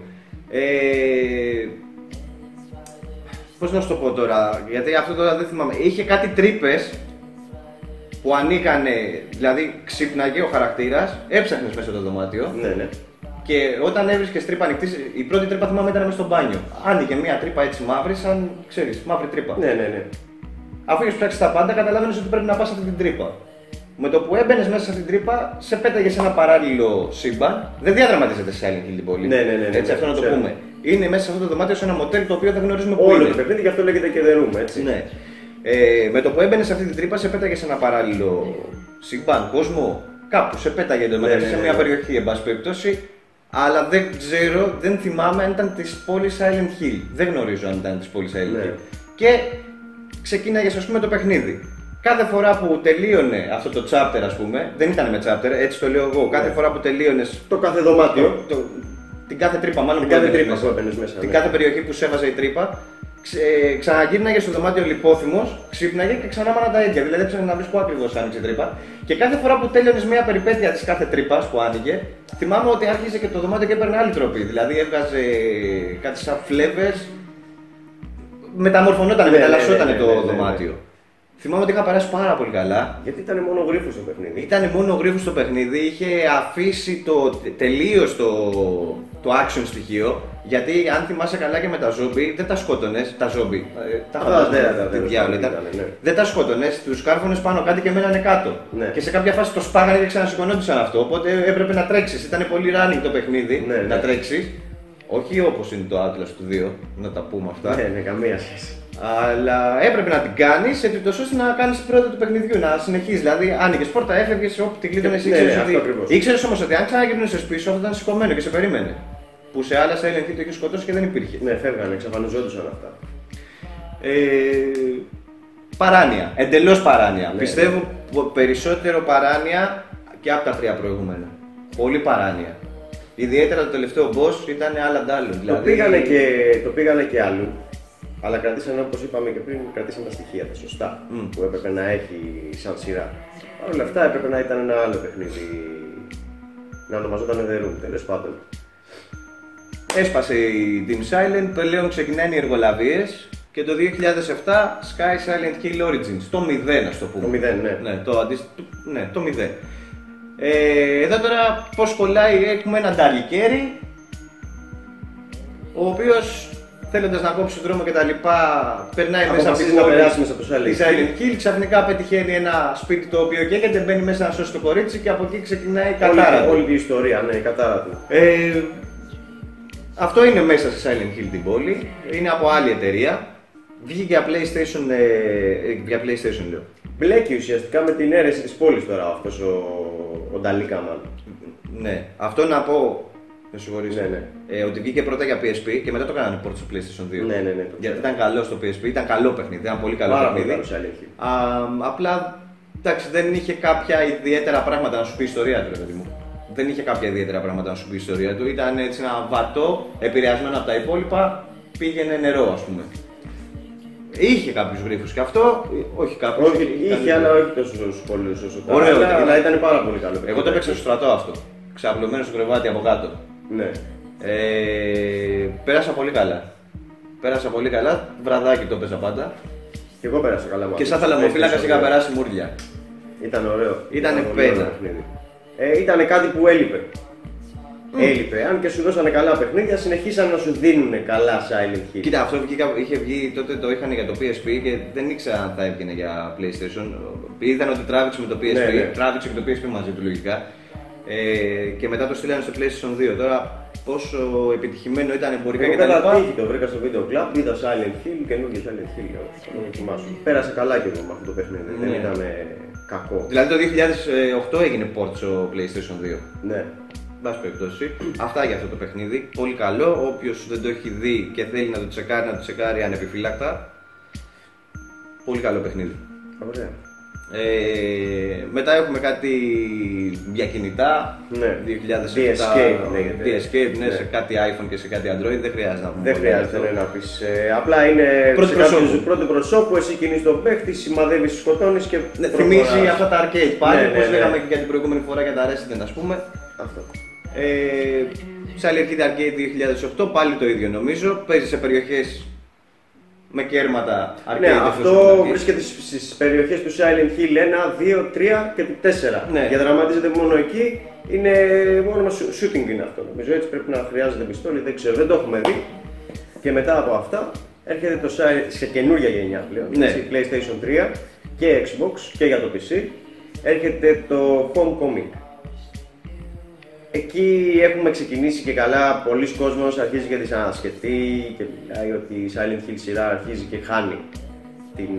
Πώς να σου το πω τώρα, γιατί αυτό τώρα δεν θυμάμαι. Είχε κάτι τρύπες που ανήκανε, δηλαδή ξύπναγε ο χαρακτήρας, έψαχνες μέσα στο δωμάτιο. Ναι. Και όταν έβρισκες τρύπα ανοιχτή, η πρώτη τρύπα θυμάμαι ήταν μέσα στο μπάνιο. Άνοιγε μια τρύπα έτσι μαύρη, σαν ξέρεις, μαύρη τρύπα. Ναι. Αφού είχες ψάξει τα πάντα, καταλάβαινες ότι πρέπει να πας αυτή την τρύπα. Με το που έμπαινες μέσα σε αυτή την τρύπα, σε πέταγε σε ένα παράλληλο σύμπαν. Δεν διαδραματίζεται σε Silent Hill την πόλη. Ναι. Έτσι, αυτό να το πούμε. Είναι μέσα σε αυτό το δωμάτιο σε ένα μοτέλ το οποίο δεν γνωρίζουμε πού είναι. είναι. Όλο το παιχνίδι, γι' αυτό λέγεται και The Room, έτσι. Ναι. Με το που έμπαινες σε αυτή την τρύπα, σε πέταγε σε ένα παράλληλο σύμπαν, κόσμο. Κάπου σε πέταγε εντωμεταξύ σε μια περιοχή, εν πάση περιπτώσει. Αλλά δεν θυμάμαι αν ήταν της πόλης Silent Hill. Δεν γνωρίζω αν ήταν της πόλης Silent Hill. Και ξεκίναγε, ας πούμε, το παιχνίδι. Κάθε φορά που τελείωνε αυτό το chapter, ας πούμε, δεν ήταν με chapter, έτσι το λέω εγώ. Κάθε φορά που τελείωνες το κάθε δωμάτιο, την κάθε τρύπα, μάλλον την κάθε τρύπα που έπαιρνες μέσα. Την κάθε περιοχή που σέβαζε η τρύπα, ξαναγύρναγε στο δωμάτιο λιπόθυμος, ξύπναγε και ξανά μάνα τα ίδια. Δηλαδή έψαχνε να βρει πού ακριβώς άνοιξε η τρύπα. Και κάθε φορά που τέλειωνες μια περιπέτεια της κάθε τρύπας που άνοιγε, θυμάμαι ότι άρχισε και το δωμάτιο και έπαιρνε άλλη τροπή. Δηλαδή έβγαζε κάτι σαν φλέβες, μεταμορφωνόταν, μεταλλασσόταν το δωμάτιο. Θυμάμαι ότι είχα περάσει πάρα πολύ καλά. Γιατί ήταν μόνο γρίφος το παιχνίδι. Ήταν μόνο γρίφος το παιχνίδι, είχε αφήσει τελείως το action στοιχείο. Γιατί αν θυμάσαι καλά και με τα ζόμπι, δεν τα σκότωνες. Τα ζόμπι. Δεν τα σκότωνες, τους κάρφωνες πάνω κάτι και μένανε κάτω. Ναι. Και σε κάποια φάση το σπάγανε και ξανασηκωνόντουσαν αυτό. Οπότε έπρεπε να τρέξεις. Ήταν πολύ running το παιχνίδι να τρέξεις. Όχι όπως είναι το Atlas του 2, να τα πούμε αυτά. Ναι, καμία σχέση. Αλλά έπρεπε να την κάνεις έτσι ώστε να κάνεις την πρόοδο του παιχνιδιού, να συνεχίσεις. Δηλαδή, άνοιγες πόρτα, έφευγες, όπου την κλείδωνες, ήξερες όμως ότι αν ξαναγυρνούσες πίσω αυτό ήταν σηκωμένο και σε περίμενε. Που σε άλλα Silent Hill το είχε σκοτώσει και δεν υπήρχε. Ναι, φεύγανε, εξαφανιζόντουσαν αυτά. Παράνοια, εντελώς παράνοια. Ναι, πιστεύω περισσότερο παράνοια και από τα τρία προηγούμενα. Πολύ παράνοια. Ιδιαίτερα το τελευταίο boss ήταν άλλα ντάλλον. Δηλαδή... Το πήγανε και άλλου. Αλλά κρατήσαν, όπως είπαμε και πριν, κρατήσαν τα στοιχεία τα σωστά που έπρεπε να έχει σαν σειρά. Παρ' όλα αυτά έπρεπε να ήταν ένα άλλο παιχνίδι, να ονομαζόταν The Room, τέλος πάντων. Έσπασε η Team Silent, πλέον ξεκινάνε οι εργολαβίες και το 2007 Sky Silent Hill Origins, το 0 ας το πούμε. Το 0, ναι. Ναι, το 0. Εδώ τώρα πώς κολλάει, έχουμε έναν Νταλικέρι, ο οποίος θέλοντας να κόψει τον δρόμο και τα λοιπά, περνάει μέσα από τη Silent Hill, ξαφνικά πετυχαίνει ένα σπίτι το οποίο καίγεται, μπαίνει μέσα να σώσει το κορίτσι και από εκεί ξεκινάει η κατάρα του. Όλη η ιστορία, ναι, η κατάρα του. Αυτό είναι μέσα στη Silent Hill την πόλη, είναι από άλλη εταιρεία. Βγήκε για PlayStation, λέω. Μπλέκει ουσιαστικά με την αίρεση της πόλης τώρα αυτός ο Νταλίκαμαν. Ναι, αυτό να πω. Με συγχωρείς. Ναι. Ότι βγήκε πρώτα για PSP και μετά το κάνανε port στο PlayStation 2. Ναι. Γιατί ήταν καλό στο PSP, ήταν καλό παιχνίδι, ήταν πολύ καλό παιχνίδι. Απλά εντάξει, δεν είχε κάποια ιδιαίτερα πράγματα να σου πει η ιστορία του, παιδί μου. Δεν είχε κάποια ιδιαίτερα πράγματα να σου πει η ιστορία του. Ήταν έτσι ένα βατό, επηρεασμένο από τα υπόλοιπα, πήγαινε νερό, ας πούμε. Είχε κάποιους γρίφους και αυτό, όχι κάποιους. Είχε, αλλά όχι τόσο πολλούς όσο τα ωραίο, αλλά ήταν πάρα πολύ καλό. Εγώ το έπαιξα στο στρατό αυτό. Ξαπλωμένο στο κρεβάτι από κάτω. Ναι. Πέρασα πολύ καλά. Βραδάκι το έπαιζα πάντα. Και εγώ πέρασα καλά. Και σαν θαλαμοφύλακας είχα περάσει μούρλια. Ήταν ωραίο. Ήταν πένα. Ήταν κάτι που έλειπε. Έλειπε. Αν και σου δώσανε καλά παιχνίδια, συνεχίσαν να σου δίνουν καλά Silent Hill. Κοίτα, αυτό είχε βγει, τότε το είχαν για το PSP και δεν ήξερα αν θα έβγαινε για PlayStation. Είδαν ότι τράβηξε με το PSP, τράβηξε και το PSP μαζί του λογικά. Και μετά το στείλανε στο PlayStation 2. Τώρα πόσο επιτυχημένο ήταν εμπορικά και τα λοιπά. Το βρήκα στο Video Club, είδα Silent Hill, καινούργιο Silent Hill. Πέρασε καλά και εγώ με αυτό το παιχνίδι, δεν ήταν κακό. Δηλαδή το 2008 έγινε port στο PlayStation 2. Ναι. Βάση περιπτώσει. Αυτά για αυτό το παιχνίδι. Πολύ καλό. Όποιος δεν το έχει δει και θέλει να το τσεκάρει ανεπιφύλακτα. Πολύ καλό παιχνίδι. Ωραία. Μετά έχουμε κάτι για κινητά. Ναι. 2007. D-Escape, ναι, σε κάτι iPhone και σε κάτι Android. Δεν χρειάζεται να πούμε. Δεν χρειάζεται να πεις. Απλά είναι πρώτο προσώπου. Εσύ κινείς τον παίχτη, σημαδεύεις, σκοτώνεις και. Ναι, θυμίζει αυτά τα arcade πάλι. Όπως λέγαμε και για την προηγούμενη φορά για τα Resident, ας πούμε. Αυτό. Silent Hill Arcade 2008, πάλι το ίδιο νομίζω. Παίζει σε περιοχές με κέρματα arcade. Ναι, αυτό βρίσκεται στις περιοχές του Silent Hill 1, 2, 3 και του 4. Ναι. Διαδραματίζεται μόνο εκεί. Είναι μόνο shooting είναι αυτό. Νομίζω έτσι πρέπει να χρειάζεται πιστόλι, δεν ξέρω, δεν το έχουμε δει. Και μετά από αυτά έρχεται το σε καινούργια γενιά πλέον. Ναι. PlayStation 3 και Xbox και για το PC. Έρχεται το Homecoming. Εκεί έχουμε ξεκινήσει και καλά, πολλοί κόσμος αρχίζει και δυσανασχετεί και μιλάει ότι η Silent Hill σειρά αρχίζει και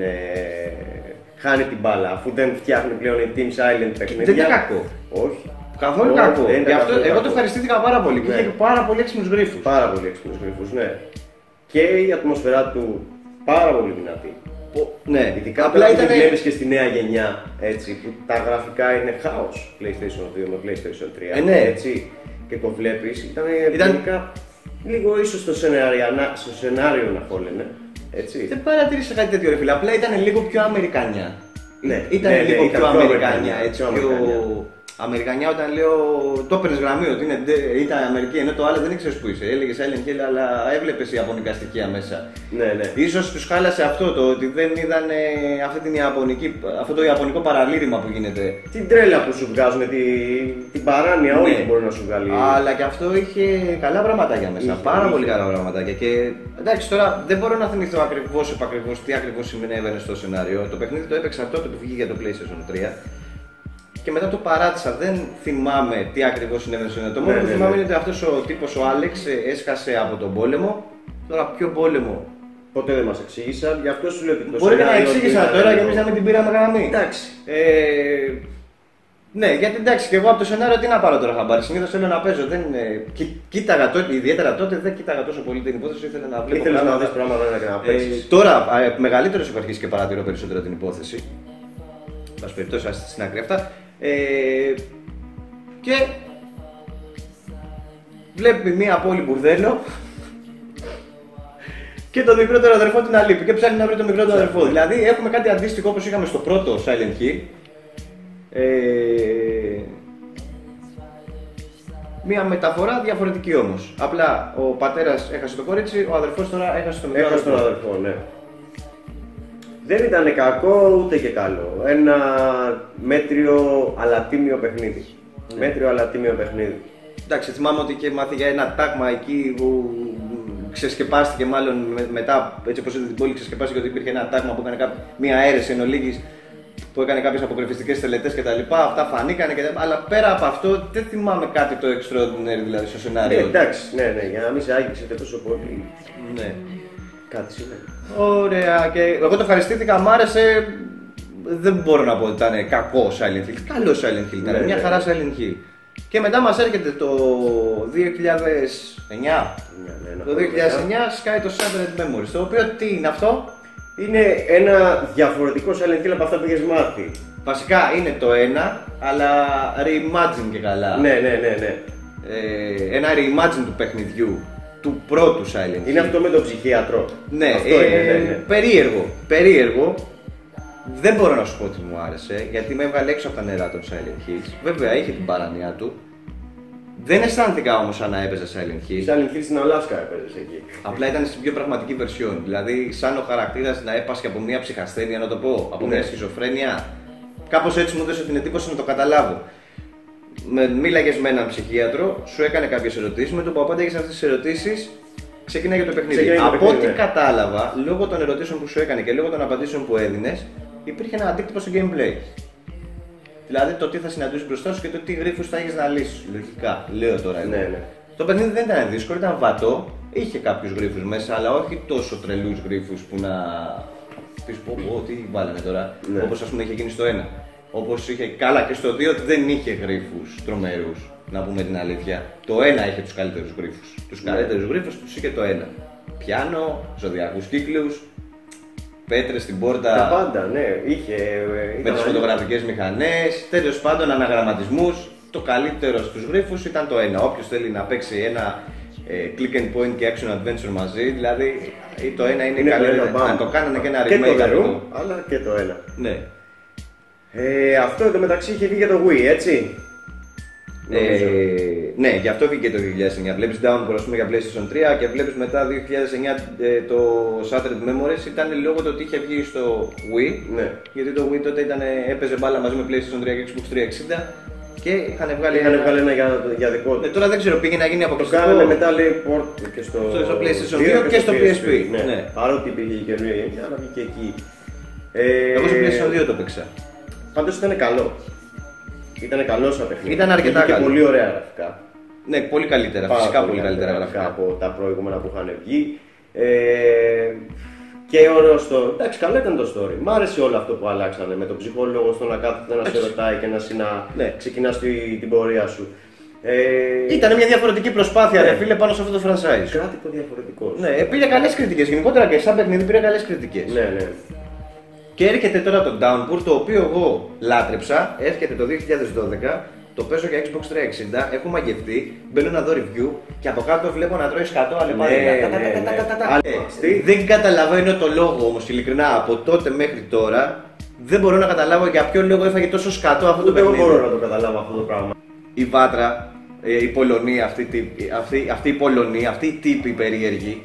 χάνει την μπάλα, αφού δεν φτιάχνει πλέον η Team Silent παιχνίδια. Δεν είναι κακό. Όχι. Καθόλου κακό. Εγώ το ευχαριστήθηκα πάρα πολύ. Και είχε πάρα πολύ έξυπνους γρίφους. Πάρα πολύ έξυπνους γρίφους, ναι. Και η ατμόσφαιρά του πάρα πολύ δυνατή. Ναι, ειδικά απλά ήταν... βλέπεις και στη νέα γενιά, έτσι, που τα γραφικά είναι χάος PlayStation 2 με PlayStation 3, ναι. έτσι, και το βλέπεις, ήταν λίγο ίσως στο σενάριο να χόλαινε, έτσι. Δεν παρατήρησα κάτι τέτοιο ρε φίλε, απλά ήταν λίγο πιο αμερικανιά. Ναι, ήταν λίγο πιο αμερικανιά, έτσι, πιο... Αμερικανιά όταν λέω το έπαιρνες γραμμή ότι ήταν Αμερική, ενώ το άλλο δεν ήξερες που είσαι. Έλεγες Silent Hill, αλλά έβλεπες ιαπωνικά στοιχεία μέσα. Ναι. Ίσως τους χάλασε αυτό το ότι δεν είδαν αυτό το ιαπωνικό παραλήρημα που γίνεται. Την τρέλα που σου βγάζουν, την παράνοια, όλη που μπορεί να σου βγάλει. Αλλά και αυτό είχε καλά πραγματάκια μέσα. Πάρα πολύ καλά πραγματάκια. Και εντάξει, τώρα δεν μπορώ να θυμηθώ ακριβώς τι ακριβώς συνέβαινε στο σενάριο. Το παιχνίδι το έπαιξα τότε που βγήκε για το PlayStation 3. Και μετά το παράτησα, δεν θυμάμαι τι ακριβώς συνέβαινε στο σενάριο. Το μόνο που θυμάμαι είναι ότι αυτός ο τύπος, ο Άλεξ, έσκασε από τον πόλεμο. Τώρα, ποιο πόλεμο? Ποτέ δεν μας εξήγησαν, γι' αυτό σου λέω ότι το μπορεί να εξήγησαν τώρα και εμείς να μην την πήραμε γραμμή. Εντάξει. Ναι, γιατί εντάξει, και εγώ από το σενάριο τι να πάρω τώρα χαμπάρι. Συνήθως θέλω να παίζω. Κοίταγα τότε, ιδιαίτερα τότε δεν κοίταγα τόσο πολύ την υπόθεση. Ήθελα να βλέπω. Ήθελες να δεις πράγματα να παίξεις. Τώρα, μεγαλύτερος έχω αρχίσει και παρατηρώ περισσότερο την υπόθεση. Πάση περιπτώσει, στην άκρη αυτά. Και βλέπει μία πόλη μπουρδέλο και το μικρότερο αδερφό την αλείπει και ψάχνει να βρει το μικρότερο αδερφό. Δηλαδή έχουμε κάτι αντίστοιχο όπως είχαμε στο πρώτο Silent Hill. Μία μεταφορά διαφορετική όμως. Απλά ο πατέρας έχασε το κορίτσι, ο αδερφός τώρα έχασε το μικρότερο αδερφό. Ναι. Δεν ήταν κακό ούτε και καλό. Ένα μέτριο αλλά τίμιο παιχνίδι. Μέτριο αλλά τίμιο παιχνίδι. Εντάξει, θυμάμαι ότι είχε μάθει για ένα τάγμα εκεί που ξεσκεπάστηκε μάλλον μετά, έτσι όπως είδε την πόλη, ξεσκεπάστηκε ότι υπήρχε ένα τάγμα που έκανε μια αίρεση εν ολίγης, που έκανε κάποιες αποκρυφιστικές τελετές κτλ. Αυτά φανήκανε αλλά πέρα από αυτό δεν θυμάμαι κάτι το extraordinary δηλαδή στο σενάριο. Εντάξει, ναι, για να μην σε άγγιξε τόσο πολύ. Ναι. Κάτι σημαίνει. Ωραία, και εγώ το ευχαριστήθηκα, μ' άρεσε. Δεν μπορώ να πω ότι ήταν κακό Silent Hill. Καλό Silent Hill ήταν, μια χαρά Silent Hill. Και μετά μας έρχεται το 2009. Το 2009 σκάει το Shattered Memories. Το οποίο τι είναι αυτό? Είναι ένα διαφορετικό Silent Hill από αυτά που είχες μάθει. Βασικά είναι το ένα, αλλά reimagine και καλά. Ναι. Ένα reimagine του παιχνιδιού. Του πρώτου Silent Hill. Είναι αυτό με τον ψυχίατρο. Ναι, περίεργο. Δεν μπορώ να σου πω ότι μου άρεσε, γιατί με έβγαλε έξω από τα νερά των Silent Hills. Βέβαια είχε την παράνοια του. Δεν αισθάνθηκα όμως σαν να έπαιζε Silent Hill. Silent Hill στην Αλάσκα έπαιζε εκεί. Απλά ήταν στην πιο πραγματική version. Δηλαδή, σαν ο χαρακτήρας να έπασχε από μια ψυχασθένεια, να το πω, από μια σχιζοφρένεια. Κάπως έτσι μου έδωσε την εντύπωση να το καταλάβω. Μίλαγες με έναν ψυχίατρο, σου έκανε κάποιες ερωτήσεις, με το που απάνταγες αυτές τις ερωτήσεις ξεκίναγε το παιχνίδι. Από ό,τι κατάλαβα, λόγω των ερωτήσεων που σου έκανε και λόγω των απαντήσεων που έδινες, υπήρχε ένα αντίκτυπο στο gameplay. Δηλαδή το τι θα συναντήσεις μπροστά σου και το τι γρίφους θα έχεις να λύσεις. Λογικά, λέω τώρα εγώ. Ναι. Το παιχνίδι δεν ήταν δύσκολο, ήταν βατό, είχε κάποιους γρίφους μέσα, αλλά όχι τόσο τρελούς γρίφους που να πεις πω τι βάλανε τώρα, όπως ας πούμε είχε γίνει στο 1. Όπως είχε καλά και στο 2 δεν είχε γρίφους τρομερούς, να πούμε την αλήθεια. Το 1 είχε τους καλύτερους γρίφους. Τους καλύτερους γρίφους τους είχε το 1. Πιάνο, ζωδιακούς κύκλους, πέτρες στην πόρτα. Τα πάντα, ναι, είχε. Με τις φωτογραφικές μηχανές, τέλος πάντων αναγραμματισμούς. Το καλύτερο στους γρίφους ήταν το 1. Όποιος θέλει να παίξει ένα click and point και action adventure μαζί, δηλαδή το 1 είναι καλύτερο. Να το κάνανε και ένα remake από το αλλά και το 1. Ναι. Αυτό εντωμεταξύ είχε βγει για το Wii, έτσι. Ναι, γι' αυτό βγήκε το 2009. Βλέπεις Downpour για PlayStation 3 και βλέπεις μετά 2009 το Shattered Memories. Ήταν λόγω του ότι είχε βγει στο Wii. Ναι. Γιατί το Wii τότε έπαιζε μπάλα μαζί με PlayStation 3 και Xbox 360 και είχαν βγάλει ένα για δικό του. Τώρα δεν ξέρω, πήγε να γίνει αποκλειστικό. Το κάνανε μετά λέει port και στο PlayStation 2 και στο PSP. Ναι. Παρότι πήγε η καινούργια γενιά, αλλά βγήκε εκεί. Εγώ στο PlayStation 2 το παίξα. Πάντως ήταν καλό. Ήταν καλό σαν παιχνίδι. Ήταν αρκετά καλό. Και πολύ ωραία γραφικά. Ναι, πολύ καλύτερα. Φυσικά πολύ καλύτερα γραφικά από τα προηγούμενα που είχαν βγει. Και ωραίο story. Εντάξει, καλό ήταν το story. Μ' άρεσε όλο αυτό που αλλάξανε. Με τον ψυχολόγο στο να κάθεται να σε ρωτάει και να ξεκινάς την πορεία σου. Ήταν μια διαφορετική προσπάθεια, ρε φίλε, πάνω σε αυτό το franchise. Κάτι το διαφορετικό. Ναι, πήρε καλές κριτικές. Γενικότερα και σαν παιχνίδι πήρε καλές κριτικές. Ναι. Και έρχεται τώρα το Downpour, το οποίο εγώ λάτρεψα. Έρχεται το 2012. Το παίζω για Xbox 360, έχω μαγευτεί, μπαίνω να δω review και από κάτω βλέπω να τρώει σκατό αλεπάρια. Δεν καταλαβαίνω το λόγο όμως, ειλικρινά, από τότε μέχρι τώρα δεν μπορώ να καταλάβω για ποιο λόγο έφαγε τόσο σκατό αυτό το παιχνίδι. Δεν μπορώ να το καταλάβω αυτό το πράγμα. Η Βάτρα, η Πολωνή, αυτή η Πολωνή, αυτή η τύπη περίεργη,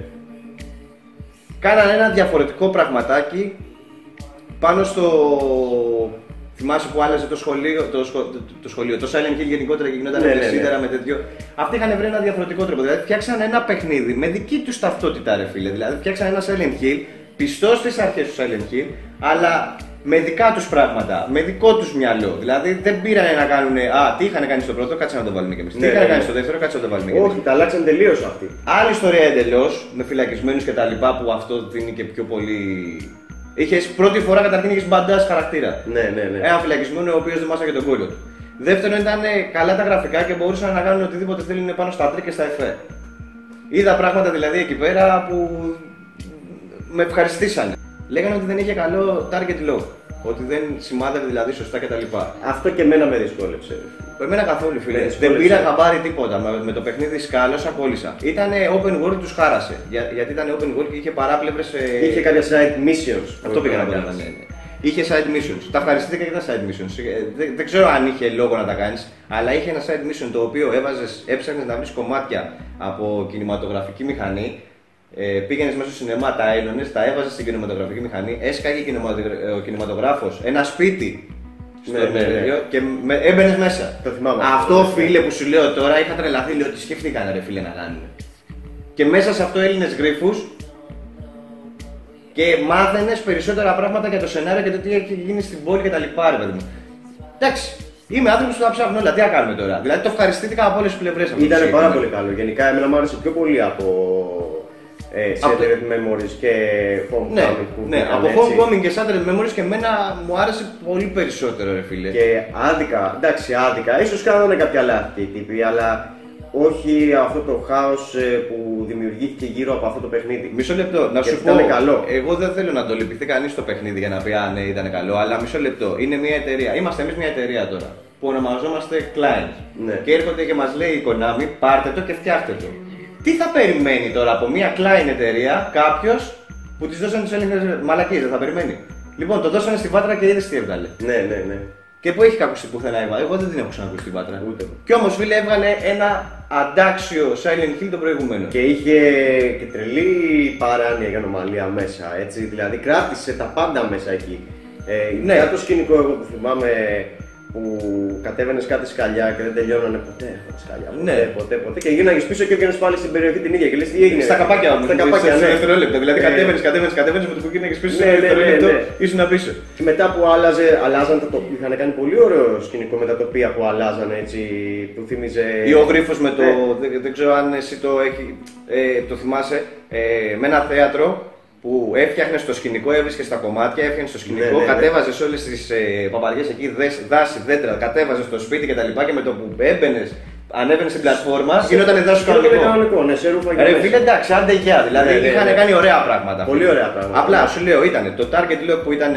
κάνανε ένα διαφορετικό πραγματάκι πάνω στο... Θυμάσαι που άλλαζε το σχολείο, το Silent Hill γενικότερα και γινόταν σίδερα με τέτοιο. Αυτοί είχαν βρει ένα διαφορετικό τρόπο. Δηλαδή φτιάξαν ένα παιχνίδι με δική του ταυτότητα, ρε φίλε. Δηλαδή φτιάξαν ένα Silent Hill, πιστό στις αρχές του Silent Hill, αλλά με δικά τους πράγματα, με δικό τους μυαλό. Δηλαδή δεν πήρανε να κάνουν. Τι είχαν κάνει στο πρώτο, κάτσε να το βάλουμε κι εμείς. Τι είχαν κάνει στο δεύτερο, κάτσε να το βάλουμε κι εμείς. Όχι, τα αλλάξαν τελείως αυτοί. Άλλη ιστορία εντελώς, με φυλακισμένους κτλ. Που αυτό δίνει και πιο πολύ. Είχες πρώτη φορά καταρχήν είχες μπαντάζ χαρακτήρα. Ναι. Ένα φυλακισμένο ο οποίος δεν μάσαγε τον κόλλο του. Δεύτερον ήταν καλά τα γραφικά και μπορούσαν να κάνουν οτιδήποτε θέλουν πάνω στα τρίκ και στα εφέ. Είδα πράγματα δηλαδή εκεί πέρα που με ευχαριστήσανε. Λέγανε ότι δεν είχε καλό target lock. Ότι δεν σημάδευε δηλαδή σωστά κτλ. Αυτό και εμένα με δυσκόλεψε. Εμένα καθόλου φίλε. Δεν πήρα χαμπάρι τίποτα. Με το παιχνίδι σκάλωσα, κόλλησα. Ήταν open world, τους χάρασε. Γιατί ήταν open world και είχε παράπλευρες. Είχε κάποια side missions. Αυτό πήγα να πω. Είχε side missions. Τα ευχαριστήθηκα και τα side missions. Δεν ξέρω αν είχε λόγο να τα κάνεις, αλλά είχε ένα side mission το οποίο έψαχνες να βρεις κομμάτια από κινηματογραφική μηχανή. Πήγαινες μέσα στο σινεμά, τα έλωνες, τα έβαζες στην κινηματογραφική μηχανή, έσκαγε ο κινηματογράφος ένα σπίτι στο και έμπαινες μέσα. Το θυμάμαι. Αυτό φίλε που σου λέω τώρα, είχα τρελαθεί, λέω τι σκέφτηκαν ρε φίλε να κάνουν. Και μέσα σε αυτό έλυνες γρίφους και μάθαινες περισσότερα πράγματα για το σενάριο και το τι έχει γίνει στην πόλη και τα λοιπά ρε παιδί μου. Εντάξει. Είμαι άνθρωπος που θα ψάχνω όλα, τι θα κάνουμε τώρα. Δηλαδή το ευχαριστήθηκα από όλες τις πλευρές. Ήταν πάρα πολύ καλό. Γενικά εμένα μου άρεσε πιο πολύ από Shattered Memories και Homecoming. Ναι, από Homecoming και Shattered Memories και εμένα μου άρεσε πολύ περισσότερο ρε φίλε. Και άδικα, εντάξει άδικα, ίσως κάνανε κάποια λάθη οι τύποι, αλλά όχι αυτό το χάος που δημιουργήθηκε γύρω από αυτό το παιχνίδι. Μισό λεπτό, να σου πω, καλό. Εγώ δεν θέλω να το λυπηθεί κανείς στο παιχνίδι για να πει ναι ήταν καλό, αλλά μισό λεπτό, είναι μια εταιρεία, είμαστε εμείς μια εταιρεία τώρα που ονομαζόμαστε Client και έρχονται και μας λέει η Konami πάρτε το και φτιάχτε το. Τι θα περιμένει τώρα από μια Client εταιρεία κάποιος που της δώσανε τους έλεγχους μαλακίες, δεν θα περιμένει. Λοιπόν, το δώσανε στη Βάτρα και είδες τι έβγαλε. Ναι. Και που έχει ακούσει πουθενά η Βάτρα. Εγώ δεν την έχω ξανακούσει την Βάτρα. Ούτε. Κι όμως φίλε έβγαλε ένα αντάξιο Silent Hill το προηγούμενο. Και είχε και τρελή παράνοια για ανομαλία μέσα. Έτσι, δηλαδή κράτησε τα πάντα μέσα εκεί. Για το σκηνικό εγώ που θυμάμαι που κατέβαινες κάτι σκαλιά και δεν τελειώνανε ποτέ σκαλιά. Ποτέ. Και γίναγες πίσω και έβγαινες πάλι στην περιοχή την ίδια και λες τι έγινε. Στα καπάκια όμως. Στα καπάκια, ναι. Δευτερόλεπτα. Δηλαδή κατέβαινες με το που γίναγες πίσω σε δευτερόλεπτο ήσουν πίσω. Και μετά που αλλάζαν τα τοπία. Είχαν κάνει πολύ ωραίο σκηνικό με τα τοπία που αλλάζαν έτσι. Που θύμιζε. Ή ο γρίφος με το. Δεν ξέρω αν εσύ το θυμάσαι. Με ένα θέατρο. Που έφτιαχνες το σκηνικό, έβρισκες τα κομμάτια, έφτιαχνες το σκηνικό, κατέβαζες όλες τις παπαριές εκεί, δάση, δέντρα, κατέβαζες το σπίτι κτλ. Και με το που ανέβαινες στην πλατφόρμα, γινόταν δάσος κανονικό. Ναι, σε ρούφα. Ρε φίλε, εντάξει, άντε γεια. Δηλαδή είχαν κάνει ωραία πράγματα. Πολύ ωραία πράγματα. Απλά σου λέω, ήταν το target lock που ήταν.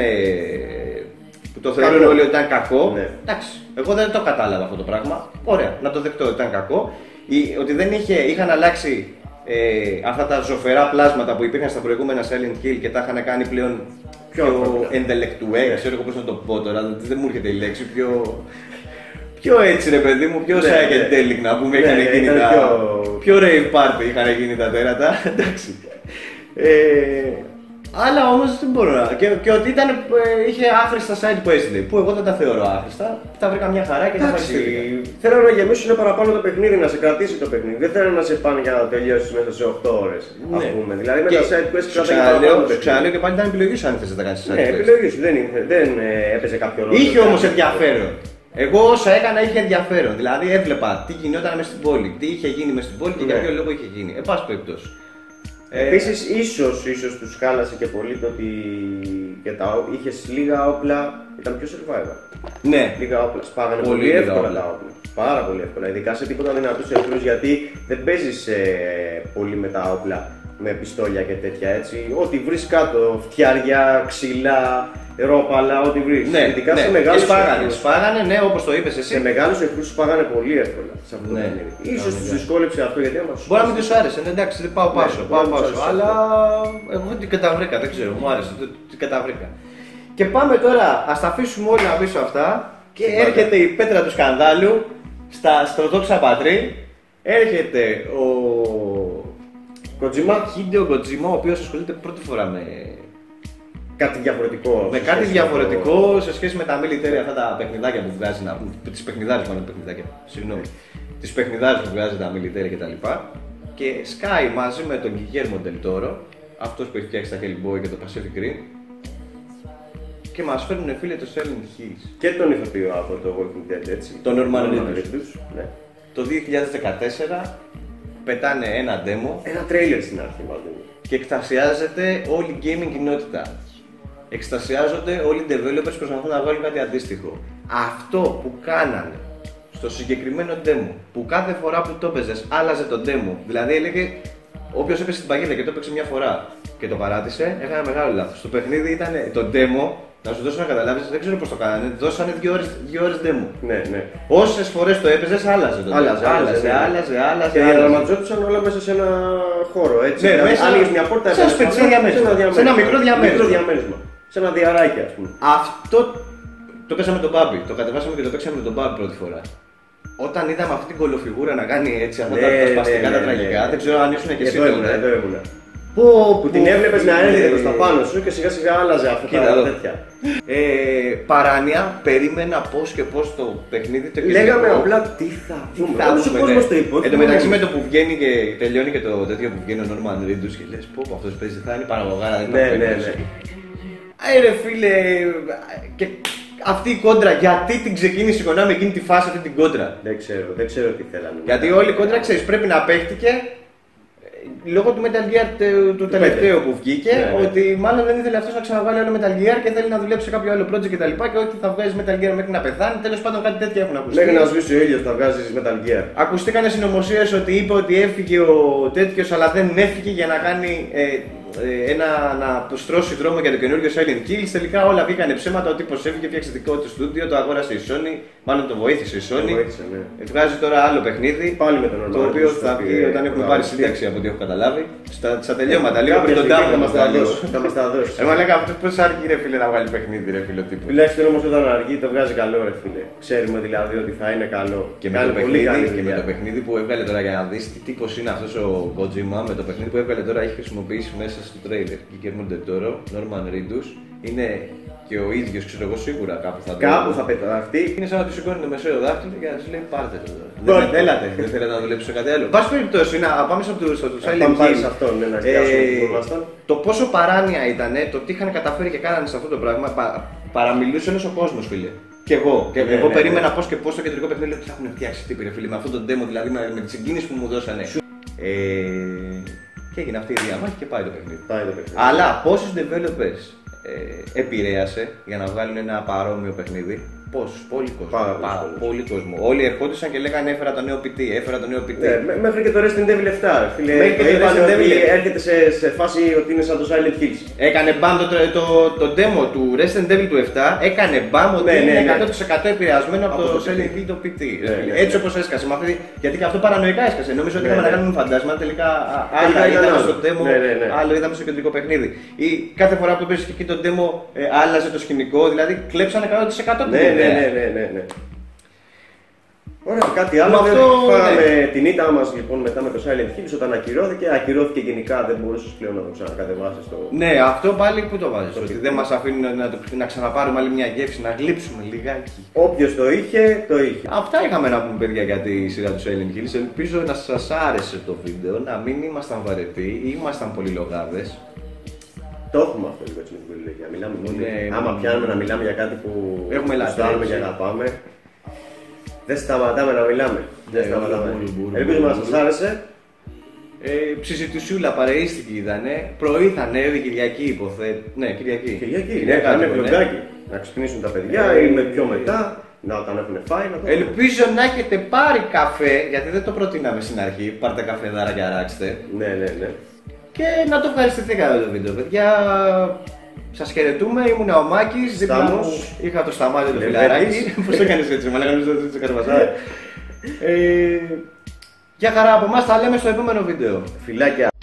Που το θεωρούν όλοι ότι ήταν κακό. Εντάξει, εγώ δεν το κατάλαβα αυτό το πράγμα. Ωραία, να το δεχτώ ότι ήταν κακό. Ότι δεν είχαν αλλάξει. Αυτά τα ζωφερά πλάσματα που υπήρχαν στα προηγούμενα Silent Hill και τα είχαν κάνει πλέον πιο intellectual, ξέρω εγώ πώς να το πω τώρα, δεν μου έρχεται η λέξη, πιο έτσι ρε παιδί μου, πιο psychedelic να πούμε, είχαν γίνει τα πιο rave party είχαν γίνει τα τέρατα, εντάξει. Αλλά όμως δεν μπορώ να. Και ότι είχε άχρηστα side quest που εγώ δεν τα θεωρώ άχρηστα. Τα βρήκα μια χαρά και τα ευχαριστήθηκα. Θέλω να γεμίσουν παραπάνω το παιχνίδι, να σε κρατήσει το παιχνίδι. Δεν θέλω να σε πάνε για να τελειώσει μέσα σε 8 ώρες. Ας πούμε. Δηλαδή με τα side quest ξαναλέω και πάλι ήταν επιλογή σου αν θες να τα κάνεις side quest. Ναι, επιλογή σου δεν έπαιζε κάποιο ρόλο. Είχε όμως ενδιαφέρον. Εγώ όσα έκανα είχε ενδιαφέρον. Δηλαδή έβλεπα τι γινόταν μέσα στην πόλη, τι είχε γίνει μέσα στην πόλη και για ποιο λόγο είχε γίνει. Εν πάση περιπτώσει. Επίσης, ίσως τους χάλασε και πολύ το ότι είχες λίγα όπλα, ήταν πιο survivor. Ναι. Λίγα όπλα, σπάγανε πολύ εύκολα τα όπλα. Πάρα πολύ εύκολα, ειδικά σε τίποτα δυνατούς εχθρούς, γιατί δεν παίζεις πολύ με τα όπλα, με πιστόλια και τέτοια έτσι. Ό,τι βρεις κάτω, φτιάρια, ξύλα, ρόπαλα, ό,τι βρεις. Ναι, ειδικά ναι. σε μεγάλους εχθρούς. Σπάγανε, ναι, όπως το είπες εσύ. Σε μεγάλους εχθρούς σπάγανε πολύ εύκολα σε αυτό το παιχνίδι. Ίσως τους δυσκόλεψε αυτό, γιατί άμα μπορεί να μην τους άρεσε, εντάξει, δεν πάω πάσο. Αλλά εγώ την καταβρήκα, δεν ξέρω, μου άρεσε, την καταβρήκα. Και πάμε τώρα, ας τα αφήσουμε όλοι να πίσω αυτά και έρχεται η πέτρα του σκανδάλου στο Δόξα Πατρί. Έρχεται ο Χίντεο Κοτζίμα, ο οποίος ασχολείται πρώτη φορά με κάτι διαφορετικό. Με κάτι διαφορετικό σε σχέση με τα military, αυτά τα παιχνιδάκια που βγάζει. Τις παιχνιδάρες μάλλον παιχνιδάκια. Συγγνώμη. Τις παιχνιδάρες που βγάζει τα military κτλ. Και σκάει μαζί με τον Guillermo del Toro, αυτός που έχει φτιάξει τα Hellboy και το Pacific Rim. Και μας φέρνουν φίλε το Silent Hills. Και τον ηθοποιό από το Walking Dead, έτσι. Τον Norman Reedus. Ναι. Το 2014 πετάνε ένα demo. Ένα trailer στην αρχή μάλλον. Και εκστασιάζεται όλη η gaming κοινότητα. Εκστασιάζονται όλοι οι developers που προσπαθούν να βγάλουν κάτι αντίστοιχο. Αυτό που κάνανε στο συγκεκριμένο demo, που κάθε φορά που το έπαιζες άλλαζε το demo, δηλαδή έλεγε όποιος έπαιζε την παγίδα και το έπαιξε μια φορά και το παράτησε, έκανε μεγάλο λάθος. Το παιχνίδι ήταν το demo, να σου δώσω να καταλάβεις, δεν ξέρω πώς το κάνανε, δώσανε 2 ώρες demo. Ναι, ναι. Όσες φορές το έπαιζες, άλλαζε το demo. Άλλαζε. Και διαδραματιζόντουσαν όλα μέσα σε ένα χώρο, έτσι. Ναι, δηλαδή, μέσα άνοιγες μια πόρτα, σε ένα σπετσί διαμέρισμα. Σε ένα μικρό διαμέρισμα. Σε ένα διαράκι, ας πούμε. Αυτό το πέσαμε τον Μπάμπι, το κατεβάσαμε και το παίξαμε με τον Μπάμπι πρώτη φορά. Όταν είδαμε αυτή την κολοφιγούρα να κάνει έτσι αυτά τα σπαστικά, τα τραγικά, δεν ξέρω αν ήσουν και εσύ τότε. Εδώ ήμουν. Που την έβλεπες να έρχεται προς τα πάνω σου και σιγά σιγά άλλαζε αυτά τα τέτοια. Παράνοια, περίμενα πώς και πώς το παιχνίδι το λέγαμε απλά τι θα δούμε. Όλος ο κόσμος το είπε. Εν τω μεταξύ με το που βγαίνει και τελειώνει και το τέτοιο που βγαίνει ο Norman Reedus και λες πω αυτός παίζει, θα είναι παραγωγάρα, δεν είναι παίζει. Ρε φίλε, και αυτή η κόντρα, γιατί την ξεκίνησε η Konami εκείνη τη φάση αυτή την κόντρα. Δεν ξέρω τι θέλανε. Γιατί όλη η κόντρα ξέρεις πρέπει να παίχτηκε λόγω του Metal Gear του τελευταίου που βγήκε, ότι μάλλον δεν ήθελε αυτός να ξαναβάλει άλλο Metal Gear και θέλει να δουλέψει σε κάποιο άλλο project κτλ. Και όχι θα βγάζει Metal Gear μέχρι να πεθάνει. Τέλος πάντων κάτι τέτοια έχουν ακουστεί. Μέχρι να σβήσει ο ήλιος θα βγάζει Metal Gear. Ακουστήκανε συνωμοσίες ότι είπε ότι έφυγε ο τέτοιος, αλλά δεν έφυγε για να κάνει να στρώσει δρόμο για το καινούργιο Silent Hills. Τελικά όλα βγήκανε ψέματα. Ο τύπος έφυγε, φτιάξε δικό του στούντιο, το αγόρασε η Sony, μάλλον το βοήθησε η Sony. Βγάζει τώρα άλλο παιχνίδι. Πάλι με τον το οποίο θα βγει όταν έχουμε πάρει σύνταξη από ό,τι έχω καταλάβει. Στα τελειώματα, λίγο πριν τον Τάβο θα μας τα δώσει. Εγώ λέγα αυτό πώς αργεί ρε φίλε να βγάλει παιχνίδι, ρε φίλε τύπου. Τουλάχιστον όμως όταν αργεί το βγάζει καλό, ρε φίλε. Ξέρουμε δηλαδή ότι θα είναι καλό. Και με το παιχνίδι που έβγαλε τώρα για να δεις τι τύπος είναι αυτός ο Kojima, με το παιχνίδι που έβγαλε τώρα έχει χρησιμοποιήσει μέσα στο τρέιλερ. Guillermo del Toro, Norman Reedus, είναι και ο ίδιος, ξέρω εγώ σίγουρα κάπου θα πεταχτεί. Είναι σαν να του σηκώνει το μεσαίο δάχτυλο και να του λέει πάρτε το τώρα. Δεν θέλετε να δουλέψει κάτι άλλο. Πάση περιπτώσει, να πάμε στο Silent Hills. Το πόσο παράνοια ήταν, το τι είχαν καταφέρει και κάνανε σε αυτό το πράγμα, παραμιλούσε όλος ο κόσμος, φίλε. Και εγώ. Εγώ περίμενα πώς και πώς το κεντρικό παιχνίδι λέω τι θα έχουν φτιάξει τύποι, ρε φίλε, με αυτό το demo δηλαδή με τη συγκίνηση που μου δώσανε. Και έγινε αυτή η διαμάχη και πάει το παιχνίδι. Αλλά πόσους developers επηρέασε για να βγάλουν ένα παρόμοιο παιχνίδι? Πόσους? Πολύ κόσμο. Όλοι ερχόντουσαν και λέγανε έφερα το νέο PT, έφερα το νέο PT. Μέχρι και το Resident Evil 7, φίλε. Έρχεται σε φάση ότι είναι σαν το Silent Hills. Έκανε μπαμ το demo του Resident Evil του 7, έκανε μπαμ ότι είναι 100% επηρεασμένο από το Silent Hill το PT. Έτσι όπως έσκασε. Γιατί και αυτό παρανοϊκά έσκασε. Νομίζω ότι είχαμε να κάνουμε φαντάσμα, τελικά άλλα είδαμε στο demo, άλλο είδαμε στο κεντρικό παιχνίδι. Ή κάθε φορά που παίζει και εκεί το demo άλλαζε το σκηνικό, δηλαδή κλέψανε 100%. Ναι. Ωραία, κάτι άλλο. Φάγαμε την ήττα μας λοιπόν μετά με το Silent Hills όταν ακυρώθηκε γενικά, δεν μπορούσες πλέον να το ξανακατεβάσεις. Ναι, αυτό πάλι που το βάζεις, ότι δεν μας αφήνουν να ξαναπάρουμε άλλη μια γεύση, να γλύψουμε λιγάκι. Όποιος το είχε, το είχε. Αυτά είχαμε να πούμε παιδιά για τη σειρά του Silent Hills. Ελπίζω να σας άρεσε το βίντεο, να μην ήμασταν βαρετοί, ήμασταν πολυλογάδες. Το έχουμε αυτό λίγο έτσι με την πολυλογία. Μιλάμε πολύ. Άμα πιάνουμε να μιλάμε για κάτι που γουστάρουμε και αγαπάμε, δεν σταματάμε να μιλάμε. Ελπίζω να σας άρεσε. Συζητησούλα, παρεΐστηκε ήτανε. Πρωί θα ανέβει, Κυριακή υποθέτω. Ναι, Κυριακή. Κυριακή, ναι, κάνε βλογκάκι. Να ξυπνήσουν τα παιδιά ή με πιο μετά, να όταν έχουν φάει. Να το ελπίζω να έχετε πάρει καφέ, γιατί δεν το προτείναμε στην αρχή. Πάρτε καφεδάρα και αράξτε. Ναι. Και να το ευχαριστηθήκατε το βίντεο, παιδιά. Σας χαιρετούμε, ήμουν ο Μάκης, δίπλα μου είχα το Σταμάτη το φιλαράκι. Πώς το κάνεις έτσι, μα λέγανε το καρβαζάρι. Για χαρά από εμάς, τα λέμε στο επόμενο βίντεο. Φιλάκια.